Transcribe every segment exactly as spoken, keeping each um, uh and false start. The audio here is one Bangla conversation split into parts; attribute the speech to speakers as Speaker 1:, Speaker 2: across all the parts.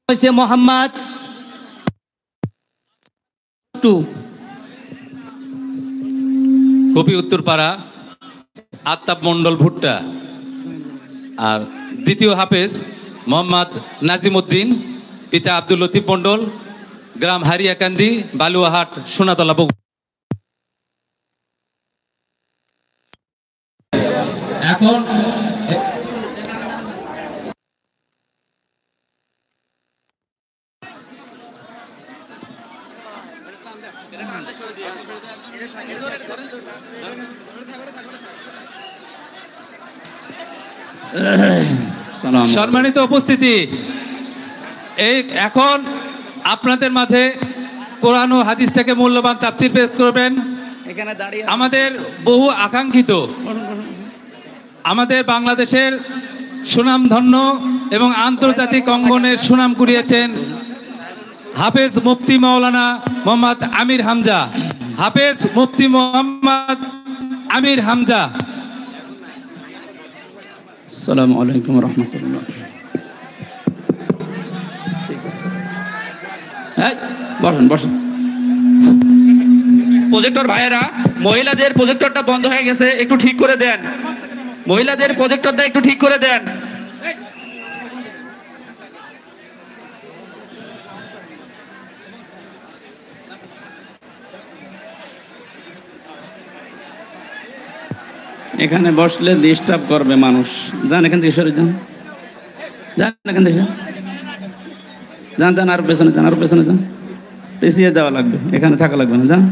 Speaker 1: হয়েছে মোহাম্মদ টু
Speaker 2: কপি উত্তরপাড়া আত্তাব মন্ডল ভুট্টা। আর দ্বিতীয় হাফেজ মোহাম্মদ নাজিম উদ্দিন, পিতা আব্দুল লতিফ মন্ডল, গ্রাম হারিয়াকান্দি, বালুয়াহাট, সোনাতলা, বগুড়া। এখন সম্মানিত উপস্থিতি, এই এখন আপনাদের মাঝে কোরআন ও হাদিস থেকে মূল্যবান তাফসীর পেশ করবেন
Speaker 1: এখানে দাঁড়িয়ে
Speaker 2: আমাদের বহু আকাঙ্ক্ষিত, আমাদের বাংলাদেশের সুনামধন্য এবং আন্তর্জাতিক অঙ্গনের সুনাম কুড়িয়েছেন হাফেজ মুফতি মাওলানা মোহাম্মদ আমির হামজা। হাফেজ মুফতি মোহাম্মদ আমির হামজা।
Speaker 1: আসসালামু আলাইকুম রহমতুল্লাহ। বসেন বসেন। প্রজেক্টর ভাইয়েরা, মহিলাদের প্রজেক্টরটা বন্ধ হয়ে গেছে, একটু ঠিক করে দেন। মহিলাদের প্রজেক্টরটা একটু ঠিক করে দেন। এখানে বসলে ডিস্টার্ব করবে মানুষ। যান এখান থেকে সরে যান, যান এখান থেকে যান, যান আর পেছনে যান, আর পেছনে যান, পিছিয়ে যাওয়া লাগবে, এখানে থাকা লাগবে না, যান।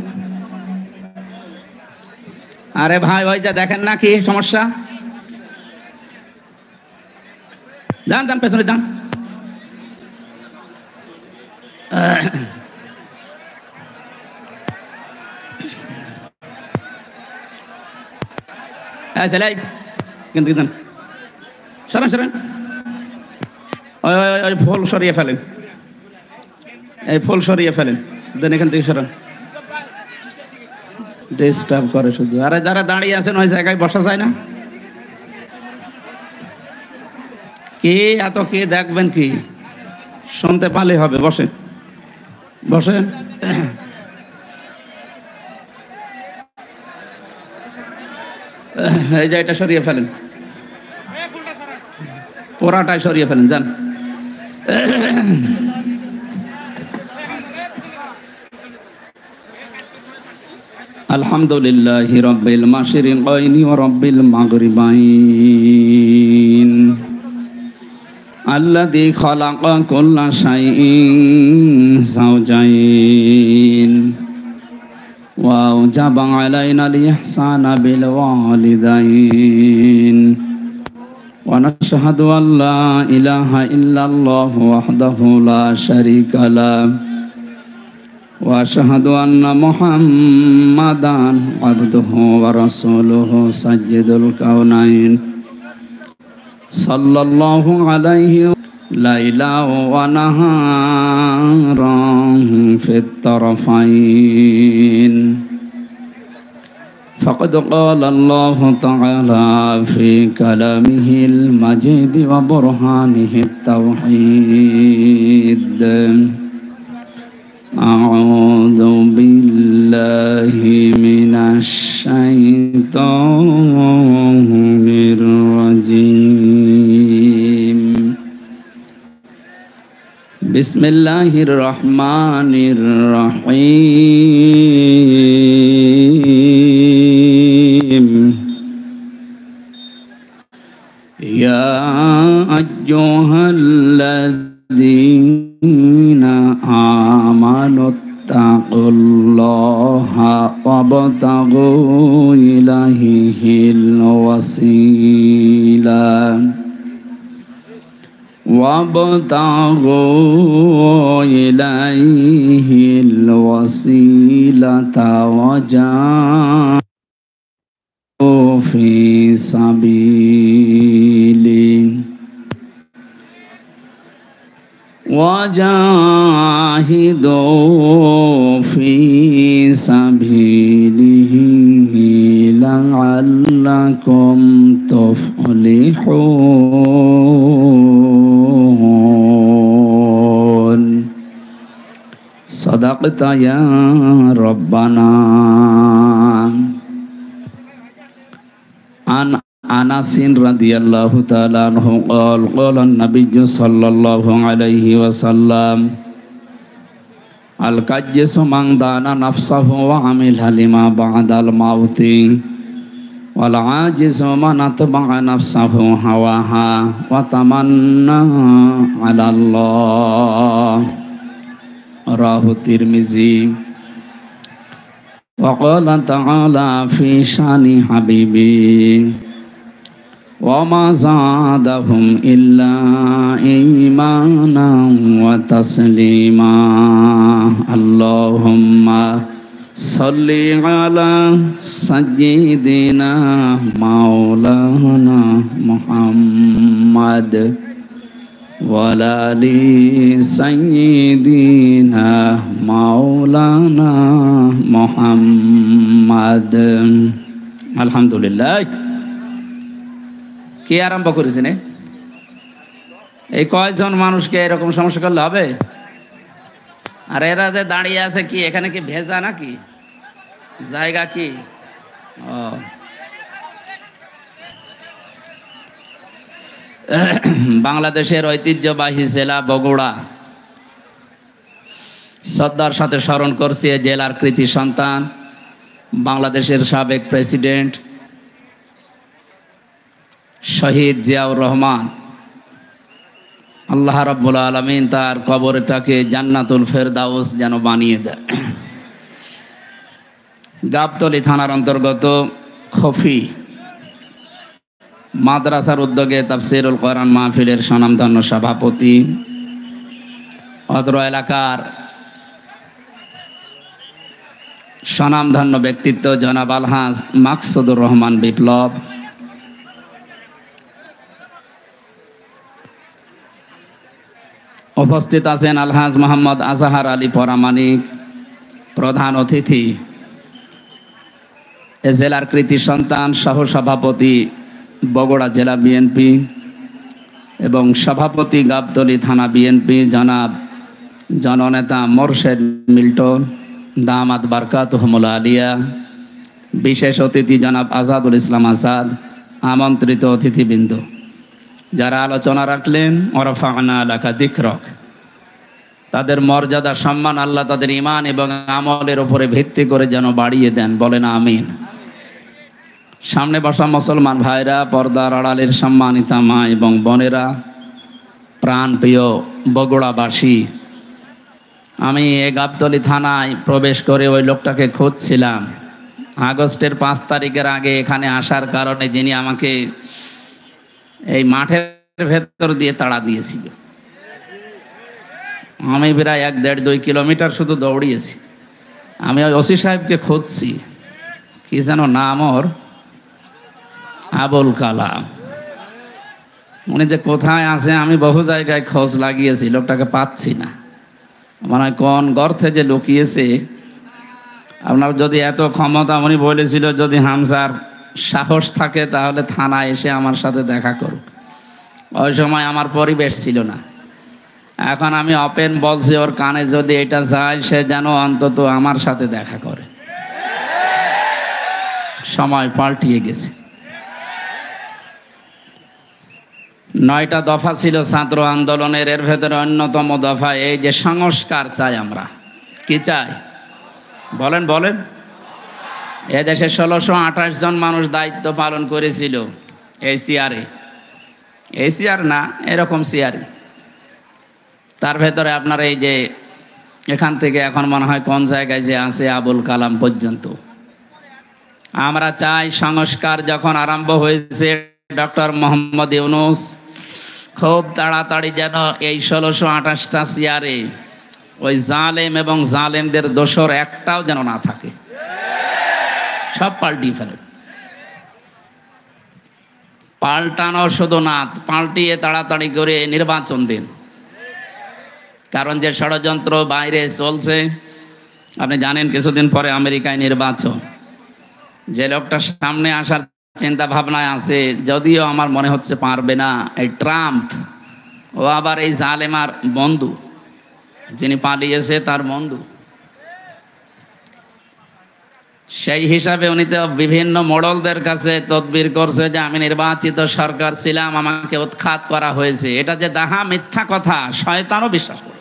Speaker 1: আরে ভাই ভাই যা দেখেন না কি সমস্যা, যান যান পেছনে যান। চলে কিন্তু সরেন সরেন, ওই ফুল সরিয়ে ফেলেন, এই ফুল সরিয়ে ফেলেন, দেন এখান থেকে সরান, ডিস্টার্ব করে শুধু। আরে যারা দাঁড়িয়ে আছেন ওই জায়গায় বসা যায় না কি? এত কি দেখবেন কি? শুনতে পারলে হবে। বসেন বসেন। এই যে এটা সরিয়ে ফেলেন, পোড়াটাই সরিয়ে ফেলেন, যান। আলহামদুলিল্লাহি রাব্বিল মাশরিকাইনি ওয়া রাব্বিল মাগরিবাইন আল্লাযী খালাকা কুল্লা শাইইন যাওজাইন ওয়া আওজাবা আলাইনাল ইহসানা বিল ওয়ালিদাইন ওয়া নাশহাদু আল্লা ইলাহা ইল্লাল্লাহু ওয়াহদাহু লা শারীকা লাহু ওয়া আশহাদু আন্না মুহাম্মাদান আবদুহু ওয়া রাসূলুহু সাইয়্যিদুল কাওনাইন সাল্লাল্লাহু আলাইহি লাইলা ওয়া নাহারান ফিত তারফাইন ফাকাদ ক্বালা আল্লাহু তাআলা ফি কালামিহিল মাজিদ ওয়া বুরহানিহিত তাওহীদ। আউযু বিল্লাহি মিনাশ শাইতানির রাজীম। বিসমিল্লাহির রহমানির রহিম। ইয়া আইয়ুহাল্লাযীনা আমানুত্তাকুল্লাহা ওয়াবতাগু ইলাইহিল ওয়াসিলা ওয়াবতাগু ইলাইহিল ওয়াসিলাতা ওয়াজাহু ফি সাবিলি ওয়াজাহিদু ফি সাবিলিহি লাআল্লাকুম তুফলিহুন। সাদাকতা ইয়া রব্বানা। আন আনাসিন রাদিয়াল্লাহু তাআলা আনহু قال قال النبي صلى الله عليه وسلم القيس من دان نفسه وعمل لما بعد الموت والعاجز من اتبع نفسه هواها وتمنى على الله رواه الترمذي وقال تعالى في شان حبيبي وما زادهم إلا إيمانا وتسليما اللهم صل على سيدنا مولانا محمد وعلى آل سيدنا مولانا محمد الحمد لله। কে আরম্ভ করেছেন? এই কয়জন মানুষকে এরকম সমস্যা করলে হবে? আর এরা যে দাঁড়িয়ে আছে কি এখানে কি ভেজা নাকি জায়গা কি? ও বাংলাদেশের ঐতিহ্যবাহী জেলা বগুড়া, শ্রদ্ধার সাথে স্মরণ করছি এই জেলার কৃতি সন্তান বাংলাদেশের সাবেক প্রেসিডেন্ট শহীদ জিয়াউর রহমান। আল্লাহ রাব্বুল আলামিন তার কবরটাকে জান্নাতুল ফেরদাউস যেন বানিয়ে দেয়। গাবতলী থানার অন্তর্গত খফি মাদ্রাসার উদ্যোগে তাফসীরুল কোরআন মাহফিলের স্বনামধন্য সভাপতি, অত্র এলাকার স্বনামধন্য ব্যক্তিত্ব জনাব আলহাজ মাকসুদুর রহমান বিপ্লব, উপস্থিত আছেন আলহাজ মোহাম্মদ আজাহার আলী পরামানিক, প্রধান অতিথি এ জেলার কৃতি সন্তান সহ সভাপতি বগুড়া জেলা বিএনপি এবং সভাপতি গাবতলী থানা বিএনপি জনাব জননেতা মোরশেদ মিল্টন দামাত বারকাতুহুমুল আলিয়া, বিশেষ অতিথি জনাব আজাদুল ইসলাম আজাদ, আমন্ত্রিত অতিথিবৃন্দ যারা আলোচনা রাখলেন, ওয়ারাফা'না লাকা যিকরাক, তাদের মর্যাদা সম্মান আল্লাহ তাদের ঈমান এবং আমলের উপরে ভিত্তি করে যেন বাড়িয়ে দেন, বলেন আমিন। সামনে বসা মুসলমান ভাইরা, পর্দার আড়ালের সম্মানিতা মা এবং বোনেরা, প্রাণপ্রিয় বগুড়াবাসী, আমি এ গাবতলী থানায় প্রবেশ করে ওই লোকটাকে খুঁজছিলাম। আগস্টের পাঁচ তারিখের আগে এখানে আসার কারণে যিনি আমাকে এই মাঠের ভেতর দিয়ে তাড়া দিয়েছিল। আমি প্রায় এক দেড় দুই কিলোমিটার শুধু দৌড়িয়েছি। আমি ওই ওসি সাহেবকে খুঁজছি, কি যেন নাম ওর, আবুল কালাম। উনি যে কোথায় আছে আমি বহু জায়গায় খোঁজ লাগিয়েছি, লোকটাকে পাচ্ছি না। মনে হয় কোন গর্তে যে লুকিয়েছে। আপনার যদি এত ক্ষমতা, উনি বলেছিল যদি হামজার সাহস থাকে তাহলে থানায় এসে আমার সাথে দেখা করুক। ওই সময় আমার পরিবেশ ছিল না। এখন আমি ওপেন বলছি, ওর কানে যদি এটা যায় সে যেন অন্তত আমার সাথে দেখা করে। সময় পাল্টিয়ে গেছে। নয়টা দফা ছিল ছাত্র আন্দোলনের, এর ভেতরে অন্যতম দফা এই যে সংস্কার চাই আমরা। কি চাই বলেন বলেন। এদেশে ষোলোশো আঠাশ জন মানুষ দায়িত্ব পালন করেছিল এই সিআরে, এই সিআর না এরকম সিআরে। তার ভেতরে আপনার এই যে এখান থেকে এখন মনে হয় কোন জায়গায় যে আছে আবুল কালাম পর্যন্ত। আমরা চাই সংস্কার যখন আরম্ভ হয়েছে ডক্টর মোহাম্মদ ইউনূস খুব তাড়াতাড়ি যেন এই ষোলোশো আঠাশটা সিআরে ওই জালেম এবং জালেমদের দোসর একটাও যেন না থাকে, সব পাল্টিয়ে ফেলে। পাল্টানো শুধু না, পাল্টিয়ে তাড়াতাড়ি করে নির্বাচন দিন। কারণ যে ষড়যন্ত্র বাইরে চলছে, আপনি জানেন কিছুদিন পরে আমেরিকায় নির্বাচন। যে লোকটা সামনে আসার চিন্তা ভাবনায় আছে, যদিও আমার মনে হচ্ছে পারবে না, এই ট্রাম্প, ও আবার এই জালেমার বন্ধু, যিনি পালিয়েছে তার বন্ধু। সেই হিসাবে উনি তো বিভিন্ন মোড়লদের কাছে তদবির করছে যে আমি নির্বাচিত সরকার ছিলাম, আমাকে উৎখাত করা হয়েছে। এটা যে দাহা মিথ্যা কথা, শয়তানও বিশ্বাস করে।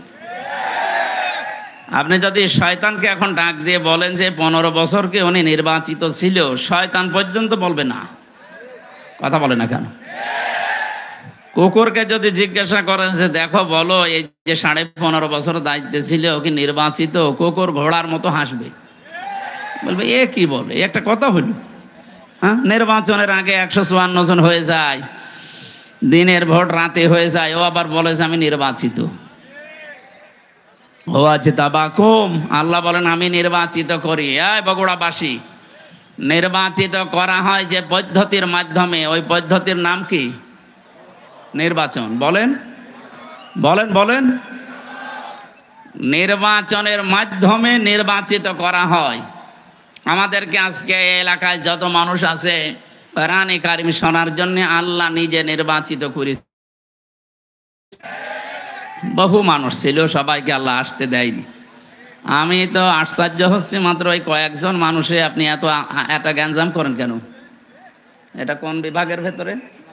Speaker 1: আপনি যদি শয়তানকে এখন ডাক দিয়ে বলেন যে পনেরো বছর কি উনি নির্বাচিত ছিল, শয়তান পর্যন্ত বলবে না। কথা বলে না কেন? কুকুরকে যদি জিজ্ঞাসা করেন যে দেখো বলো এই যে সাড়ে পনেরো বছর দায়িত্বে ছিল কি নির্বাচিত, কুকুর ঘোড়ার মতো হাসবে, বলবে এ কি বলে, একটা কথা হইল। হ্যাঁ, নির্বাচনের আগে একশো চুয়ান্ন জন হয়ে যায়, দিনের ভোট রাতে হয়ে যায়, ও আবার বলে যে আমি নির্বাচিত। ও আছে তাবাকুম, আল্লাহ বলেন আমি নির্বাচিত করি। এই বগুড়াবাসী, নির্বাচিত করা হয় যে পদ্ধতির মাধ্যমে, ওই পদ্ধতির নাম কি? নির্বাচন। বলেন বলেন বলেন নির্বাচনের মাধ্যমে নির্বাচিত করা হয়। আমাদেরকে আজকে এলাকায় যত মানুষ আছে কোরআনে কারিম শোনার জন্য আল্লাহ নিজে নির্বাচিত করেছে। বহু মানুষ ছিল, সবাইকে আল্লাহ আসতে দেয়নি। আমি তো আশ্চর্য হচ্ছি, মাত্র ওই কয়েকজন মানুষে আপনি এত এত গ্যাঞ্জাম করেন কেন? এটা কোন বিভাগের ভেতরে?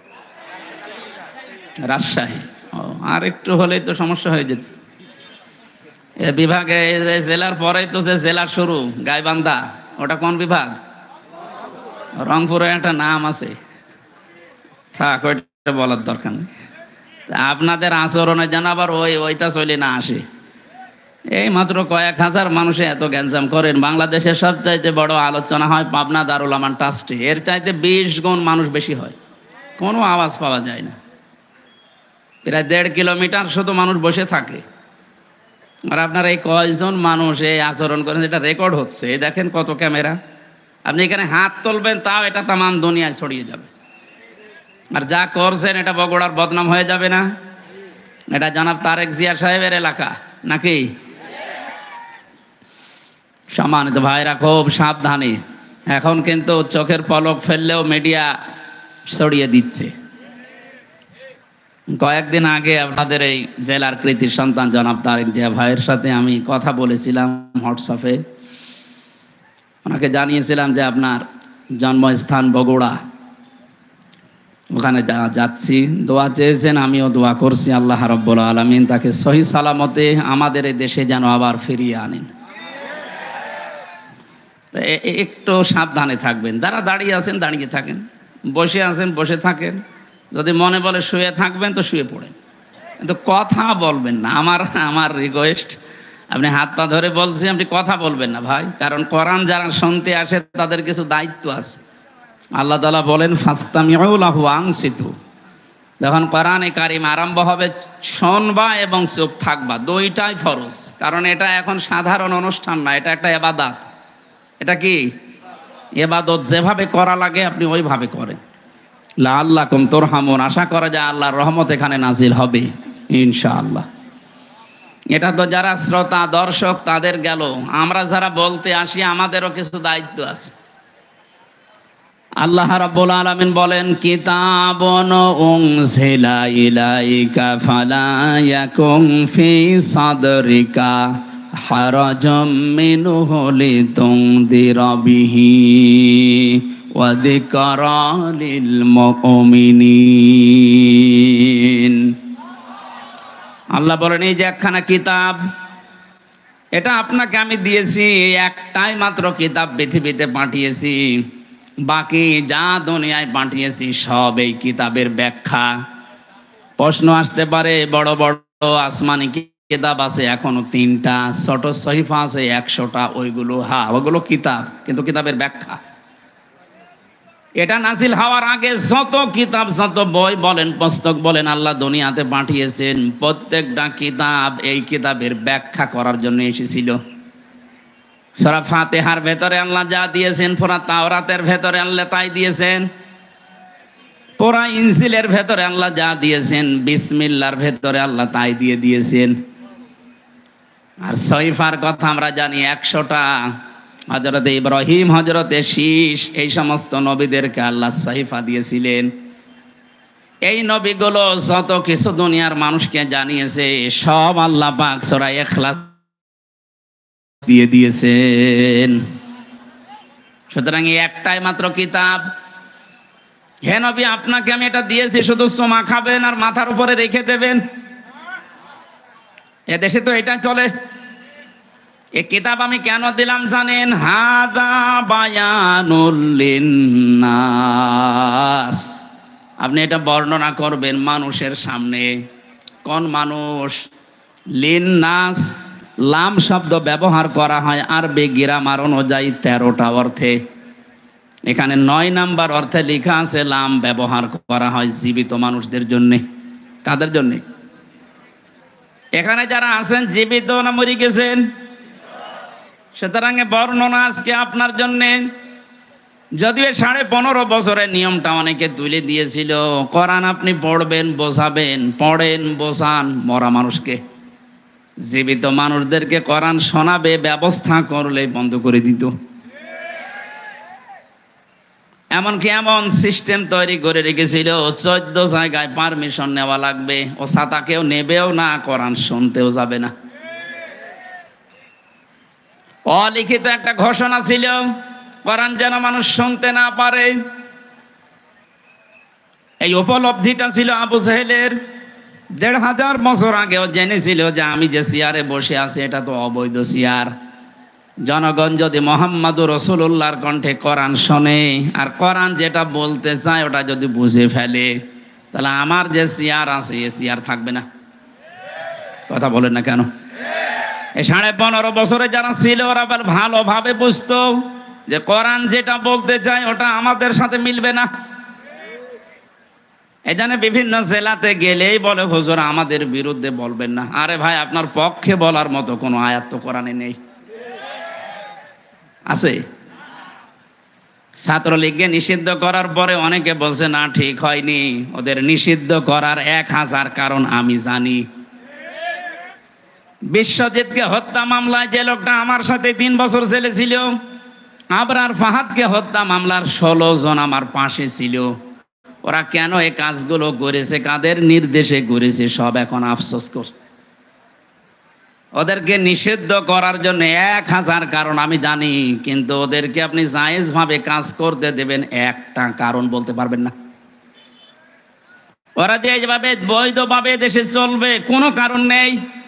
Speaker 1: রাজশাহী। ও, আর একটু হলেই তো সমস্যা হয়ে যেত। এ বিভাগে জেলার পরেই তো যে জেলার শুরু, গাইবান্ধা, ওটা কোন বিভাগ? রংপুরে একটা নাম আছে, থাক ওইটা বলার দরকার নেই। আপনাদের আচরণে যেন আবার ওই ওইটা চলে না আসে। এই মাত্র কয়েক হাজার মানুষে এত গ্যাঞ্জাম করেন। বাংলাদেশের সবচাইতে বড় আলোচনা হয় পাবনা দারুল আমান ট্রাস্টে, এর চাইতে বিশ গুণ মানুষ বেশি হয়, কোনো আওয়াজ পাওয়া যায় না। প্রায় দেড় কিলোমিটার শুধু মানুষ বসে থাকে, আর আপনার এই কয়জন মানুষ এই আচরণ করেন, এটা রেকর্ড হচ্ছে। এই দেখেন কত ক্যামেরা, আপনি এখানে হাত তুলবেন তাও এটা তামাম দুনিয়ায় ছড়িয়ে যাবে। আর যা করছেন এটা বগুড়ার বদনাম হয়ে যাবে না? এটা জনাব তারেক জিয়া সাহেবের এলাকা নাকি? সম্মানিত ভাইরা, খুব সাবধানে। এখন কিন্তু চোখের পলক ফেললেও মিডিয়া ছড়িয়ে দিচ্ছে। কয়েকদিন আগে আপনাদের এই জেলার কৃতির সন্তান জনাব তারেক জিয়া ভাইয়ের সাথে আমি কথা বলেছিলাম হোয়াটসঅ্যাপে। ওনাকে জানিয়েছিলাম যে আপনার জন্মস্থান বগুড়া, ওখানে যাচ্ছি, দোয়া চেয়েছেন, আমিও দোয়া করছি আল্লাহ রাব্বুল আলামিন তাকে সহি সালামতে আমাদের এই দেশে যেন আবার ফিরিয়ে আনেন। তো একটু সাবধানে থাকবেন। যারা দাঁড়িয়ে আছেন দাঁড়িয়ে থাকেন, বসে আছেন বসে থাকেন, যদি মনে বলে শুয়ে থাকবেন তো শুয়ে পড়েন, কিন্তু কথা বলবেন না। আমার আমার রিকোয়েস্ট, আপনি হাত পা ধরে বলছি, আপনি কথা বলবেন না ভাই, কারণ কোরআন যারা শুনতে আসে তাদের কিছু দায়িত্ব আছে। আল্লাহ তাআলা বলেন ফাস্তামিউ লাহু আনসিতু, যখন কোরআনে কারিম আরম্ভ হবে শুনবা এবং চুপ থাকবা, দুইটাই ফরজ। কারণ এটা এখন সাধারণ অনুষ্ঠান না, এটা একটা ইবাদত। এটা কি ইবাদত? যেভাবে করা লাগে আপনি ওইভাবে করেন। লাআল্লাকুম তুরহামুন, আশা করা যায় আল্লাহর রহমত এখানে নাজিল হবে ইনশাআল্লাহ। এটা তো যারা শ্রোতা দর্শক তাদের গেল, আমরা যারা বলতে আসি আমাদেরও কিছু দায়িত্ব আছে। আল্লাহ রাব্বুল আলামিন বলেন কিতাবুন উনজিলা ইলাইকা ফালা ইয়াকুম ফি সাদরিকা হারাজাম মিনহু লিতুনদিরা বিহি ওয়া যিকরা লিল মুমিনিন। আল্লাহ বলেন এই যে একখানা কিতাব, এটা আপনাকে আমি দিয়েছি, একটাই মাত্র কিতাব পৃথিবীতে পাঠিয়েছি, বাকি যা দুনিয়ায় পাঠিয়েছি সব এই কিতাবের ব্যাখ্যা। প্রশ্ন আসতে পারে, বড় বড় আসমানি কিতাব আছে এখনো তিনটা, ছোট সহিফা আছে একশোটা, ওইগুলো হ্যাঁ ওইগুলো কিতাব, কিন্তু কিতাবের ব্যাখ্যা। এটা নাজিল হওয়ার আগে যত কিতাব যত বই বলেন পুস্তক বলেন আল্লাহ দুনিয়াতে পাঠিয়েছেন, প্রত্যেকটা কিতাব এই কিতাবের ব্যাখ্যা করার জন্য এসেছিল। সূরা ফাতিহার ভেতরে আল্লাহ যা দিয়েছেন, পুরা তাওরাতের ভেতরে আল্লাহ তাই দিয়েছেন, পুরা ইনজিলের ভেতরে আল্লাহ যা দিয়েছেন, বিসমিল্লাহর ভেতরে আল্লাহ তাই দিয়ে দিয়েছেন। আর সহিফার কথা আমরা জানি একশোটা। হযরতে ইব্রাহিম, হযরতে শীশ, এই সমস্ত নবীদেরকে আল্লাহ সহিফা দিয়েছিলেন। এই নবীগুলো যত কিছু দুনিয়ার মানুষকে জানিয়েছে সব আল্লাহ পাক সূরা ইখলাস দিয়ে দিয়েছেন। সুতরাং এই একটাই মাত্র কিতাব। হে নবী, আপনাকে আমি এটা দিয়েছি, শুধু চুমা খাবেন আর মাথার উপরে রেখে দেবেন। এদেশে তো এটা চলে। এই কিতাব আমি কেন দিলাম জানেন? হাদা বায়ানুল লিন্নাস। আপনি এটা বর্ণনা করবেন মানুষের সামনে। কোন মানুষ? লিন্নাস। লাম শব্দ ব্যবহার করা হয় আরবি গ্রামার অনুযায়ী তেরোটা অর্থে। এখানে নয় নাম্বার অর্থে লেখা আছে লাম ব্যবহার করা হয় জীবিত মানুষদের জন্যে। কাদের জন্যে? এখানে যারা আছেন জীবিত না মরে গেছেন? সুতরাং বর্ণনা আজকে আপনার জন্যে। যদিও সাড়ে পনেরো বছরের নিয়মটা অনেকে তুলে দিয়েছিল। কোরআন আপনি পড়বেন, বোঝাবেন, পড়েন, বোঝান মরা মানুষকে। জীবিত মানুষদেরকে কোরআন শোনাবে ব্যবস্থা করলে বন্ধ করে দিত। এমনকি এমন সিস্টেম তৈরি করে রেখেছিল, চোদ্দ জায়গায় পারমিশন নেওয়া লাগবে। ও ছাতা কেউ নেবেও না, কোরআন শুনতেও যাবে না। অলিখিত একটা ঘোষণা ছিল, কোরআন যেন মানুষ শুনতে না পারে। এই উপলব্ধিটা ছিল আবু জেহেলের। দেড় হাজার বছর আগেও জেনেছিল যে আমি যে চেয়ারে বসে আছি এটা তো অবৈধ চেয়ার। জনগণ যদি মোহাম্মদুর রাসূলুল্লাহর কণ্ঠে কোরআন শোনে আর কোরআন যেটা বলতে চায় ওটা যদি বুঝে ফেলে, তাহলে আমার যে চেয়ার আছে এ চেয়ার থাকবে না। কথা বলেন না কেন? এই সাড়ে পনেরো বছরে যারা ছিল ওরা ভালোভাবে বুঝতো যে কোরআন যেটা বলতে চায় ওটা আমাদের সাথে মিলবে না। এই জন্য বিভিন্ন জেলাতে গেলেই বলে হুজুর আমাদের বিরুদ্ধে বলবেন না। আরে ভাই, আপনার পক্ষে বলার মতো কোনো আয়াত তো কোরআনে নেই। আছে? ছাত্রলীগকে নিষিদ্ধ করার পরে অনেকে বলছে না ঠিক হয়নি। ওদের নিষিদ্ধ করার এক হাজার কারণ আমি জানি। বিশ্বজিৎকে হত্যা মামলায় যে লোকটা আমার সাথে তিন বছর জেলে ছিল, আবরার ফাহাদকে হত্যা মামলার ষোলো জন আমার পাশে ছিল। ওরা কেন এই কাজগুলো করেছে, কাদের নির্দেশে করেছে, সব এখন আফসোস করছে। ওদেরকে নিষিদ্ধ করার জন্য এক হাজার কারণ আমি জানি, কিন্তু ওদেরকে আপনি জায়েজ ভাবে কাজ করতে দেবেন একটা কারণ বলতে পারবেন না। ওরা যে এইভাবে বৈধভাবে দেশে চলবে কোনো কারণ নেই।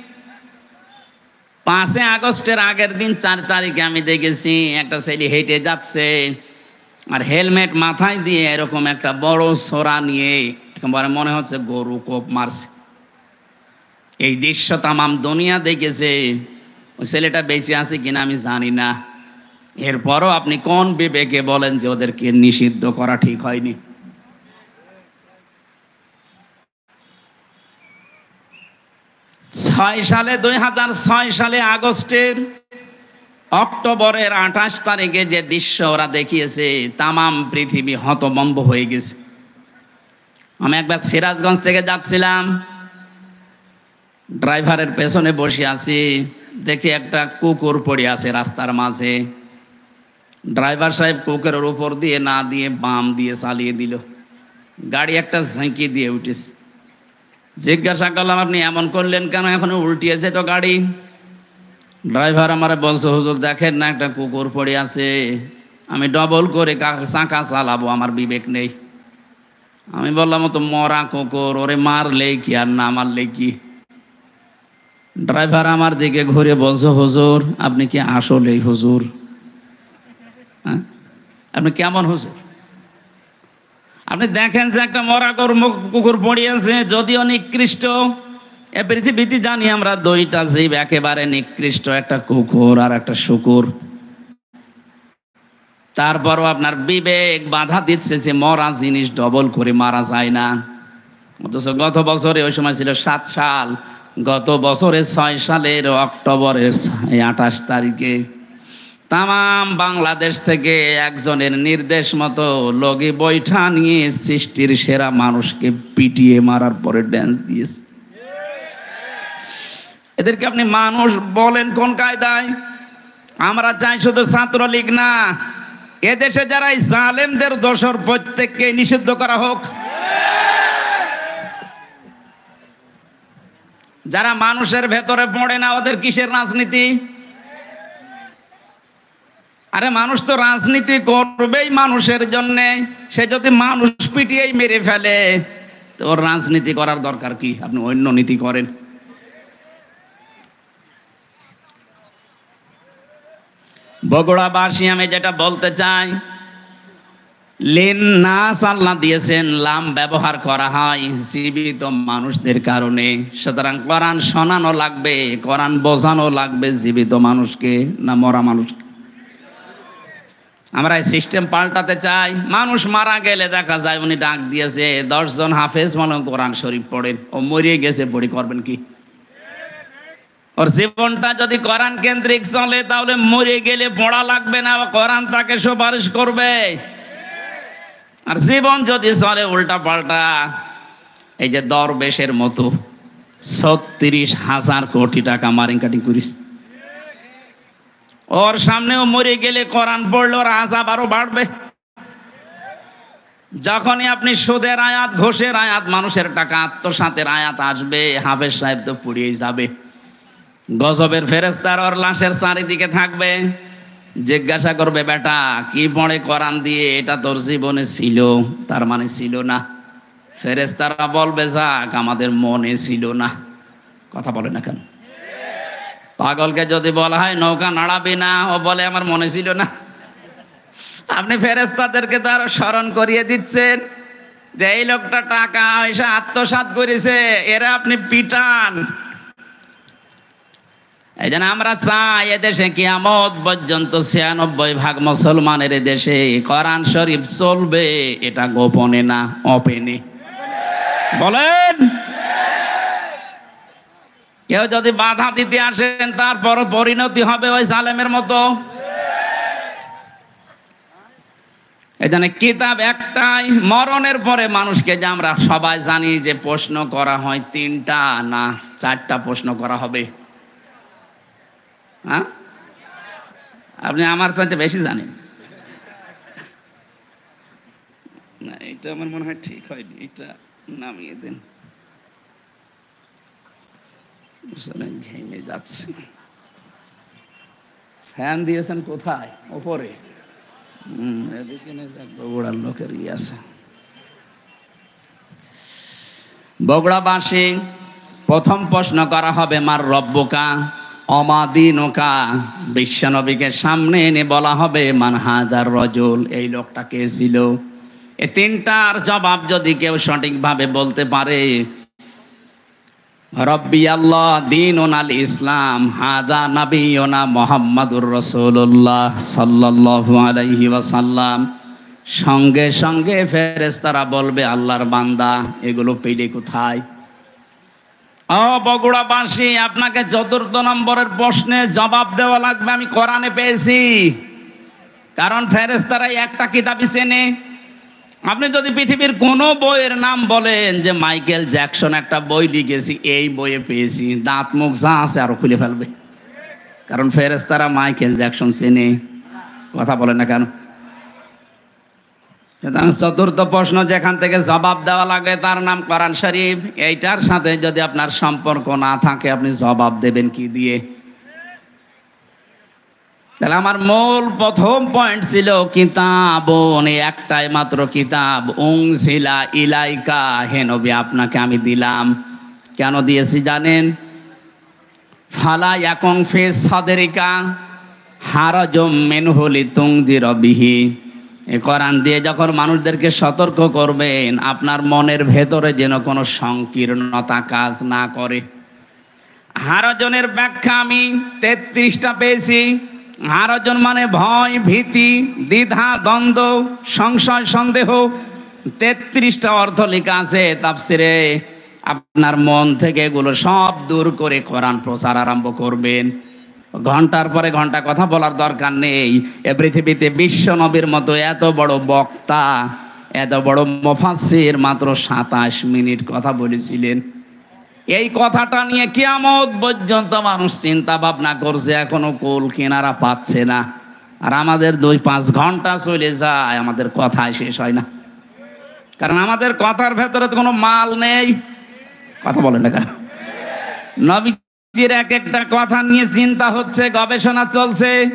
Speaker 1: পাঁচই আগস্টের আগের দিন চার তারিখে আমি দেখেছি একটা ছেলে হেঁটে যাচ্ছে আর হেলমেট মাথায় দিয়ে এরকম একটা বড় ছোরা নিয়ে একেবারে মনে হচ্ছে গরু কোপ মারছে। এই দৃশ্য তামাম দুনিয়া দেখেছে। ওই ছেলেটা বেঁচে আছে কিনা আমি জানি না। এরপরও আপনি কোন বিবেকে বলেন যে ওদেরকে নিষিদ্ধ করা ঠিক হয়নি? ছয় সালে দুই হাজার ছয় সালে আগস্টের অক্টোবরের আঠাশ তারিখে যে দৃশ্য ওরা দেখিয়েছে তামাম পৃথিবী হতভম্ব হয়ে গেছে। আমি একবার সিরাজগঞ্জ থেকে যাচ্ছিলাম, ড্রাইভারের পেছনে বসে আছি, দেখি একটা কুকুর পড়ে আছে রাস্তার মাঝে। ড্রাইভার সাহেব কুকুরের উপর দিয়ে না দিয়ে বাম দিয়ে চালিয়ে দিল। গাড়ি একটা ঝাঁকি দিয়ে উঠেছে। জিজ্ঞাসা করলাম আপনি এমন করলেন কেন, এখনো উল্টিয়েছে তো গাড়ি। ড্রাইভার আমার বলছে হুজুর দেখেন না একটা কুকুর পড়ে আছে, আমি ডবল করে চাকা চালাবো, আমার বিবেক নেই। আমি বললাম তো মরা কুকুর, ওরে মারলে কি আর না মারলে কি? ড্রাইভার আমার দিকে ঘুরে বলছে হুজুর আপনি কি আসলেই হুজুর? হ্যাঁ, আপনি কেমন হুজুর? আপনি দেখেন যে একটা মরা কুকুর পড়িয়েছে, যদিও নিকৃষ্ট। এ পৃথিবীতে জানি আমরা দুইটা জীব একেবারে নিকৃষ্ট, একটা কুকুর আর একটা শুকুর। তারপরও আপনার বিবেক বাধা দিচ্ছে যে মরা জিনিস ডবল করে মারা যায় না। অথচ গত বছরে ওই সময় ছিল সাত সাল, গত বছরে ছয় সালের অক্টোবরের আঠাশ তারিখে তামাম বাংলাদেশ থেকে একজনের নির্দেশ মতো লগি বৈঠা নিয়ে সৃষ্টির সেরা মানুষকে পিটিয়ে মারার পরে ড্যান্স দিয়েছে। এদেরকে আপনি মানুষ বলেন কোন কায়দায়? আমরা চাই শুধু ছাত্রলীগ না, এদেশে যারা জালেমদের দোষর প্রত্যেককে নিষিদ্ধ করা হোক। যারা মানুষের ভেতরে পড়ে না ওদের কিসের রাজনীতি? আরে মানুষ তো রাজনীতি করবেই মানুষের জন্য, সে যদি মানুষ পিটিয়েই মেরে ফেলে তো ওর রাজনীতি করার দরকার কি? আপনি অন্য নীতি করেন। বগুড়াবাসী আমি যেটা বলতে চাই, লিন নাস আল্লাহ দিয়েছেন, লাম ব্যবহার করা হয় জীবিত মানুষদের কারণে। সুতরাং কোরআন শোনানো লাগবে, কোরআন বোঝানো লাগবে জীবিত মানুষকে না মরা মানুষকে? আমরা এই সিস্টেম পাল্টাতে চাই। মানুষ মারা গেলে দেখা যায় উনি ডাক দিয়েছে দশজন হাফেজ মনে কোরআন শরীফ পড়েন, ও মরিয়ে গেছে, পড়ি করবেন কি? ওর জীবনটা যদি কোরআন কেন্দ্রিক চলে তাহলে মরে গেলে পড়া লাগবে না, কোরআন তাকে সুপারিশ করবে। আর জীবন যদি চলে উল্টা পাল্টা, এই যে দরবেশের মতো ছত্রিশ হাজার কোটি টাকা মারিং কাটিং করিস, ওর সামনেও মরে গেলে কোরআন পড়লে ওর আযাব আরো বাড়বে। যখনই আপনি সুদের আয়াত, ঘোষের আয়াত, মানুষের টাকা আত্মসাতের আয়াত আসবে, হাফেজ সাহেব তো পুড়িয়েই যাবে। গজবের ফেরেশতার ওর লাশের চারিদিকে থাকবে, জিজ্ঞাসা করবে বেটা কি পড়ে কোরআন দিয়ে, এটা তোর জীবনে ছিল? তার মানে ছিল না। ফেরেশতারা বলবে যাক আমাদের মনে ছিল না। কথা বলে না কেন? পাগলকে যদি বলা হয় নৌকা নাড়াবি না, ও বলে আমার মনে ছিল না। আপনি ফেরেশতাদেরকে তার স্মরণ করিয়ে দিচ্ছেন যে এই লোকটা টাকা পয়সা আত্মসাৎ করেছে, এরা আপনি পিটান। এই জন্য আমরা চাই এদেশে কিয়ামত পর্যন্ত ছিয়ানব্বই ভাগ মুসলমানের দেশে কোরআন শরীফ চলবে, এটা গোপনে না, ওপেনে। বলেন, কেউ যদি বাধা দিতে আসেন তারপর পরিণতি হবে ওই জালেমের মতো। এই জন্য কিতাব একটাই, মরণের পরে মানুষকে যে আমরা সবাই জানি যে প্রশ্ন করা হয় তিনটা না চারটা প্রশ্ন করা হবে। হ্যাঁ, আপনি আমার সাথে বেশি জানেন না, এটা আমার মনে হয় ঠিক হয়নি, এটা নামিয়ে দেন। ঘেমে যাচ্ছে। ফ্যান দিয়েছেন কোথায়? ওপরে। হম এদিকে বগুড়ার লোকের ই আছে। বগুড়াবাসী প্রথম প্রশ্ন করা হবে মার রব্বুকা অমাদিনুকা। বিশ্বনবীকে সামনে এনে বলা হবে মান হাজার রজুল, এই লোকটা কে ছিল? এই তিনটার জবাব যদি কেউ সঠিকভাবে বলতে পারে, রব্বি আল্লাহ দীনুন আল ইসলাম হাযা নাবিয়ুনা মুহাম্মাদুর রাসূলুল্লাহ সাল্লাল্লাহু আলাইহি ওয়াসাল্লাম, সঙ্গে সঙ্গে ফেরেশতারা বলবে আল্লাহর বান্দা এগুলো পেলে কোথায়? ও বগুড়াবাসী, আপনাকে চতুর্থ নম্বরের প্রশ্নে জবাব দেওয়া লাগবে আমি কোরআনে পেয়েছি। কারণ ফেরেশতারা একটা কিতাবই চেনে। আপনি যদি পৃথিবীর কোনো বইয়ের নাম বলেন যে মাইকেল জ্যাকসন একটা বই লিখেছি, এই বইয়ে পেয়েছি, দাঁত মুখ যা আছে আরো খুলে ফেলবে। কারণ ফেরেশতারা মাইকেল জ্যাকসন চেনে। কথা বলেন না কেন? চতুর্থ প্রশ্ন যেখান থেকে জবাব দেওয়া লাগে তার নাম কোরআন শরীফ। এইটার সাথে যদি আপনার সম্পর্ক না থাকে আপনি জবাব দেবেন কি দিয়ে? তাহলে আমার মূল প্রথম পয়েন্ট ছিল কিতাব, একটাই মাত্র কিতাব, উনজিলা ইলাইকা, হে নবী আপনাকে আমি দিলাম। কেন দিয়েছি জানেন? ফালা ইয়াকুন ফি সাদরিকা হারাজুম মিনহু লিতুনজিরা বিহি। এই কোরআন দিয়ে যখন মানুষদেরকে সতর্ক করবেন আপনার মনের ভেতরে যেন কোনো সংকীর্ণতা কাজ না করে। হারাজনের ব্যাখ্যা আমি তেত্রিশটা পেয়েছি। হারাজন মানে ভয়, ভীতি, দ্বিধা, দ্বন্দ্ব, সংশয়, সন্দেহ। তেত্রিশটা অর্থ লেখা আছে তাফসিরে। আপনার মন থেকে এগুলো সব দূর করে কোরআন প্রচার আরম্ভ করবেন। ঘন্টার পরে ঘন্টা কথা বলার দরকার নেই। এ পৃথিবীতে বিশ্ব নবীর মতো এত বড় বক্তা, এত বড় মুফাসসির মাত্র সাতাশ মিনিট কথা বলেছিলেন। এই কথাটা নিয়ে কিয়ামত পর্যন্ত মানুষ চিন্তা ভাবনা করছে, এখনো কোল কিনারা পাচ্ছে না। আর আমাদের দুই পাঁচ ঘন্টা চলে যায়, আমাদের কথাই শেষ হয় না। কারণ আমাদের কথার ভেতরে তো কোনো মাল নেই। কথা বলেন না কেন? নবীজির এক একটা কথা নিয়ে চিন্তা হচ্ছে, গবেষণা চলছে।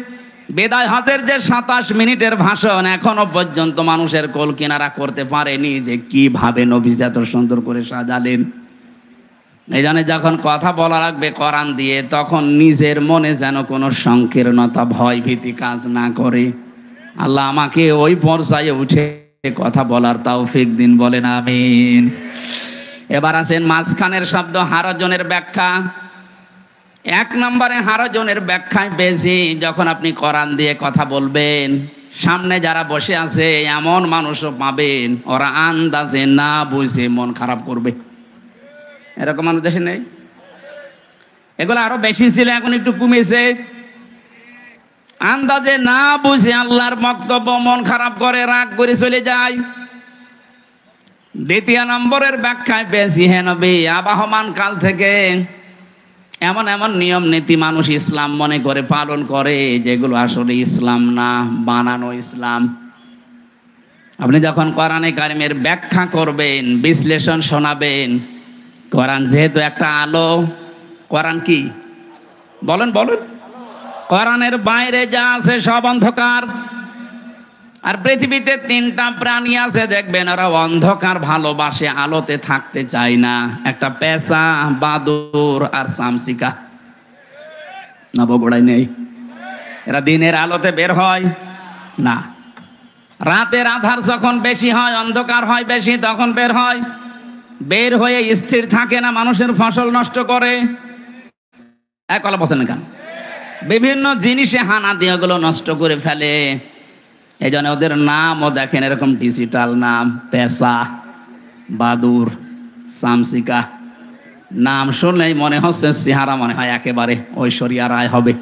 Speaker 1: বিদায় হজের যে সাতাশ মিনিটের ভাষণ এখনো পর্যন্ত মানুষের কোল কিনারা করতে পারেনি যে কিভাবে নবী এত সুন্দর করে সাজালেন। এই জন্য যখন কথা বলা লাগবে কোরআন দিয়ে তখন নিজের মনে যেন কোনো সংকীর্ণতা ভয় ভীতি কাজ না করে। আল্লাহ আমাকে ওই পর্যায়ে উঠে কথা বলার তৌফিক দিন, বলেন আমিন। এবার আসেন মাঝখানের শব্দ হারজনের ব্যাখ্যা। এক নম্বরে হারজনের ব্যাখ্যায় বেশি যখন আপনি কোরআন দিয়ে কথা বলবেন, সামনে যারা বসে আছে এমন মানুষও পাবেন ওরা আন্দাজে না বুঝে মন খারাপ করবে। এরকম মানুষ দেশে নেই? এগুলো আরো বেশি ছিল, এখন একটু কমেছে। আন্দাজে না বুঝে আল্লাহর বক্তব্য মন খারাপ করে রাগ করে চলে যায়। দ্বিতীয় নম্বরের ব্যাখ্যায় বেশি, হে নবী আবাহমান কাল থেকে এমন এমন নিয়ম নীতি মানুষ ইসলাম মনে করে পালন করে যেগুলো আসলে ইসলাম না, বানানো ইসলাম। আপনি যখন কোরআনে কারিমের ব্যাখ্যা করবেন, বিশ্লেষণ শোনাবেন, কোরআন যেহেতু একটা আলো, কোরআন কি বলেন বলেন কোরআনের বাইরে যা আছে সব অন্ধকার। আর পৃথিবীতে তিনটা প্রাণী আছে দেখবেন ওরা অন্ধকার ভালোবাসে, আলোতে থাকতে চায় না। একটা পেঁচা, বাদুর আর চামচিকা। নবগোড়ায় নেই? এরা দিনের আলোতে বের হয় না, রাতের আধার যখন বেশি হয়, অন্ধকার হয় বেশি, তখন বের হয়। বের হয়ে স্থির থাকে না, মানুষের ফসল নষ্ট করে। এক কথা বলছেন কেন? বিভিন্ন জিনিসে হানা দিয়ে ওগুলো নষ্ট করে ফেলে। এই জন্য ওদের নামও দেখেন এরকম ডিজিটাল নাম, পেঁচা, বাদুর, চামচিকা। নাম শুনলেই মনে হচ্ছে চেহারা মনে হয় একেবারে ঐশ্বরিয়া রায় হবে।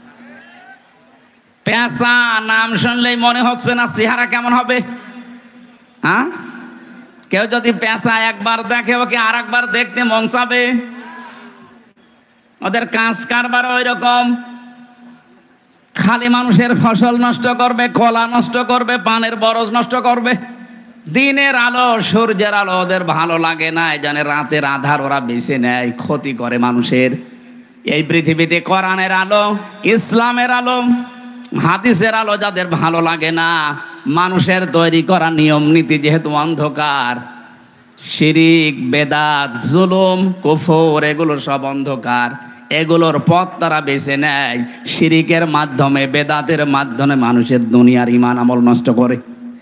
Speaker 1: পেঁচা নাম শুনলেই মনে হচ্ছে না চেহারা কেমন হবে। হ্যাঁ, কেউ যদি পেঁচা একবার দেখে ওকে আর একবার দেখতে মন চাবে। ওদের কাজ কারবার ওই রকম, খালি মানুষের ফসল নষ্ট করবে, কলা নষ্ট করবে, পানের বরজ নষ্ট করবে। দিনের আলো, সূর্যের আলো ওদের ভালো লাগে না, এই জন্য রাতের আধার ওরা বেছে নেয়, ক্ষতি করে মানুষের। এই পৃথিবীতে কোরআনের আলো, ইসলামের আলো, হাদিসের আলো যাদের ভালো লাগে না, মানুষের তৈরি করা নিয়ম নীতি যেহেতু অন্ধকার, শিরিক, বেদাত, জুলুম, কুফর এগুলো সব অন্ধকার, এগুলোর পথ তারা বেছে নেয়। শিরিকের মাধ্যমে, বেদাতের মাধ্যমে মানুষের দুনিয়ার ঈমান আমল নষ্ট করে।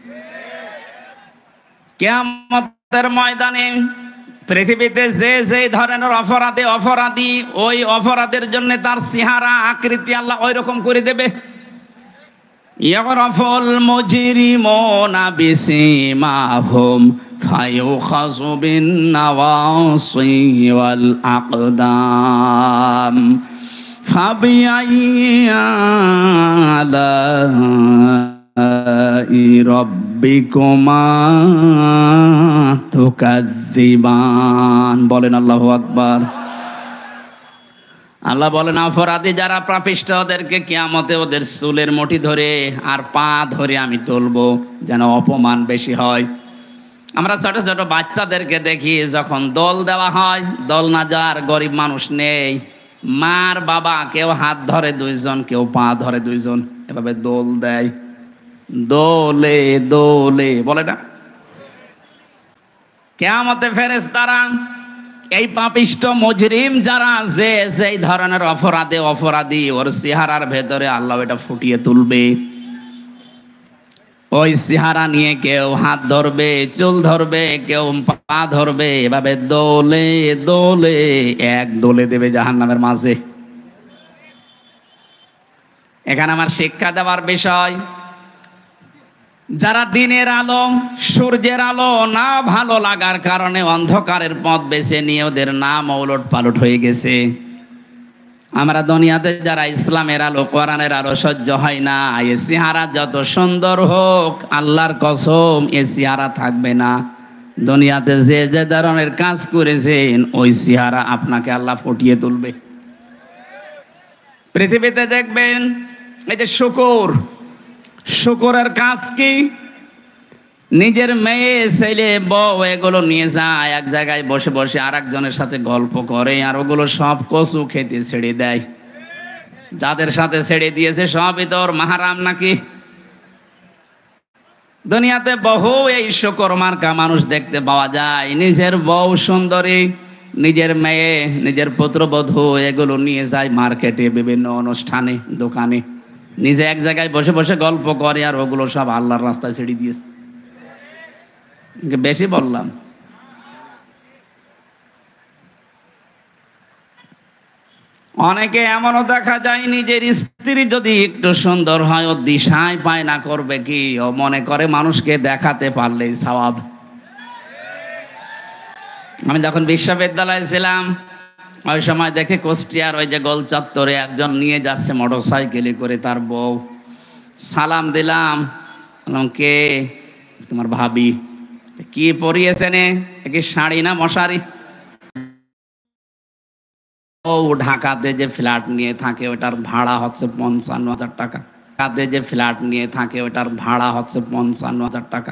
Speaker 1: কিয়ামতের ময়দানে পৃথিবীতে যে যে ধরনের অপরাধে অপরাধী, ওই অপরাধের জন্য তার চেহারা আকৃতি আল্লাহ ওই রকম করে দেবে। ইয়াগরাফুল মুজরিমুনা বিসিমাহুম ফায়ুখাযু বিন নাওয়াসি ওয়াল আকদাম ফাবিআইয়ি আলাই রাব্বিকুমা তুকাযযিবান। বলেন আল্লাহু আকবার। আল্লাহ বলেন অপরাধী যারা পাপিষ্ঠ ওদেরকে কিয়ামতে ওদের চুলের মুঠি ধরে আর পা ধরে আমি তুলবো, যেন অপমান বেশি হয়। আমরা ছোট ছোট বাচ্চাদেরকে দেখি যখন দোল দেওয়া হয়, দোল না যার গরিব মানুষ নেই, মার বাবা কেউ হাত ধরে দুইজন, কেউ পা ধরে দুইজন, এভাবে দোল দেয়। দোলে দোলে বলে না? কিয়ামতে ফেরেশতারা এই পাপিষ্ঠ মুজরিম যারা যে যেই ধরনের অপরাধে অপরাধী, ওর চেহারার ভেতরে আল্লাহ এটা ফুটিয়ে তুলবে। ওই চেহারা নিয়ে কেউ হাত ধরবে, চুল ধরবে, কেউ পা ধরবে, এভাবে দোলে দোলে এক দোলে দেবে জাহান্নামের মাঝে। এখানে আমার শিক্ষা দেওয়ার বিষয়, যারা দিনের আলো, সূর্যের আলো না ভালো লাগার কারণে অন্ধকারের পথ বেছে নিয়ে ওদের নাম ওলট পালট হয়ে গেছে। আমরা দুনিয়াতে যারা ইসলামের আলো, কোরআনের আলো সহ্য হয় না, এ চেহারা যত সুন্দর হোক, আল্লাহর কসম এ চেহারা থাকবে না। দুনিয়াতে যে যে ধরনের কাজ করেছেন ওই চেহারা আপনাকে আল্লাহ ফুটিয়ে তুলবে। পৃথিবীতে দেখবেন এই যে শুকর, শুকরের কাজ কি? নিজের মেয়ে, ছেলে, বউ এগুলো নিয়ে যায় এক জায়গায় বসে বসে আর একজনের সাথে গল্প করে, আর ওগুলো সব কচু খেতে ছেড়ে দেয়। যাদের সাথে ছেড়ে দিয়েছে সবই তোর মাহারাম নাকি? দুনিয়াতে বহু এই শুকর মার্কা মানুষ দেখতে পাওয়া যায়, নিজের বউ সুন্দরী, নিজের মেয়ে, নিজের পুত্রবধূ এগুলো নিয়ে যায় মার্কেটে, বিভিন্ন অনুষ্ঠানে, দোকানে, নিজে এক জায়গায় বসে বসে গল্প করে, আর ওগুলো সব আল্লাহর রাস্তায় ছেড়ে দিয়েছে। বেশি বললাম? অনেকে এমনও দেখা যায় নিজের স্ত্রী যদি একটু সুন্দর হয়, ও দিশায় পায় না করবে কি, ও মনে করে মানুষকে দেখাতে পারলেই সওয়াব। আমি যখন বিশ্ববিদ্যালয়ে ছিলাম ওই সময় দেখে কুষ্টিয়ার ওই যে গোল চত্বরে একজন নিয়ে যাচ্ছে মোটর সাইকেলে করে তার বউ। সালাম দিলাম, বললাম কে? তোমার ভাবি। কি পরিয়েছেন? কি শাড়ি না মশারি? ও ঢাকাতে যে ফ্ল্যাট নিয়ে থাকে ওটার ভাড়া হচ্ছে পঞ্চান্ন হাজার টাকা। ঢাকাতে যে ফ্ল্যাট নিয়ে থাকে ওটার ভাড়া হচ্ছে পঞ্চান্ন হাজার টাকা।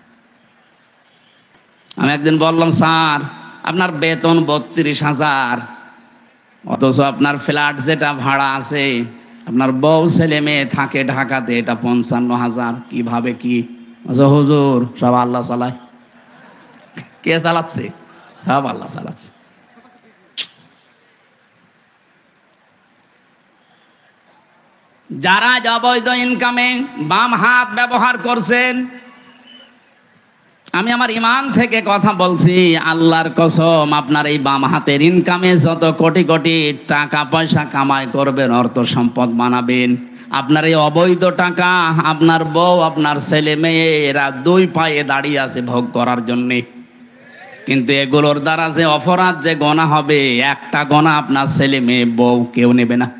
Speaker 1: আমি একদিন বললাম, স্যার আপনার বেতন বত্রিশ হাজার, অথচ আপনার ফ্ল্যাট যেটা ভাড়া আছে, আপনার বউ ছেলে মেয়ে থাকে ঢাকাতে, এটা পঞ্চান্ন হাজার, কিভাবে কি? হুজুর সব আল্লাহ চালায়। কে চালাচ্ছে? সব আল্লাহ চালাচ্ছে। যারা অবৈধ ইনকামে বাম হাত ব্যবহার করছেন, আমি আমার ইমান থেকে কথা বলছি, আল্লাহর কসম, আপনার এই বাম হাতের ইনকামে যত কোটি কোটি টাকা পয়সা কামাই করবেন, অর্থ সম্পদ বানাবেন, আপনার এই অবৈধ টাকা আপনার বউ আপনার ছেলে মেয়ে এরা দুই পায়ে দাঁড়িয়ে আছে ভোগ করার জন্যে। কিন্তু এগুলোর দ্বারা যে অপরাধ যে গোনা হবে, একটা গোনা আপনার ছেলে মেয়ে বউ কেউ নেবে না।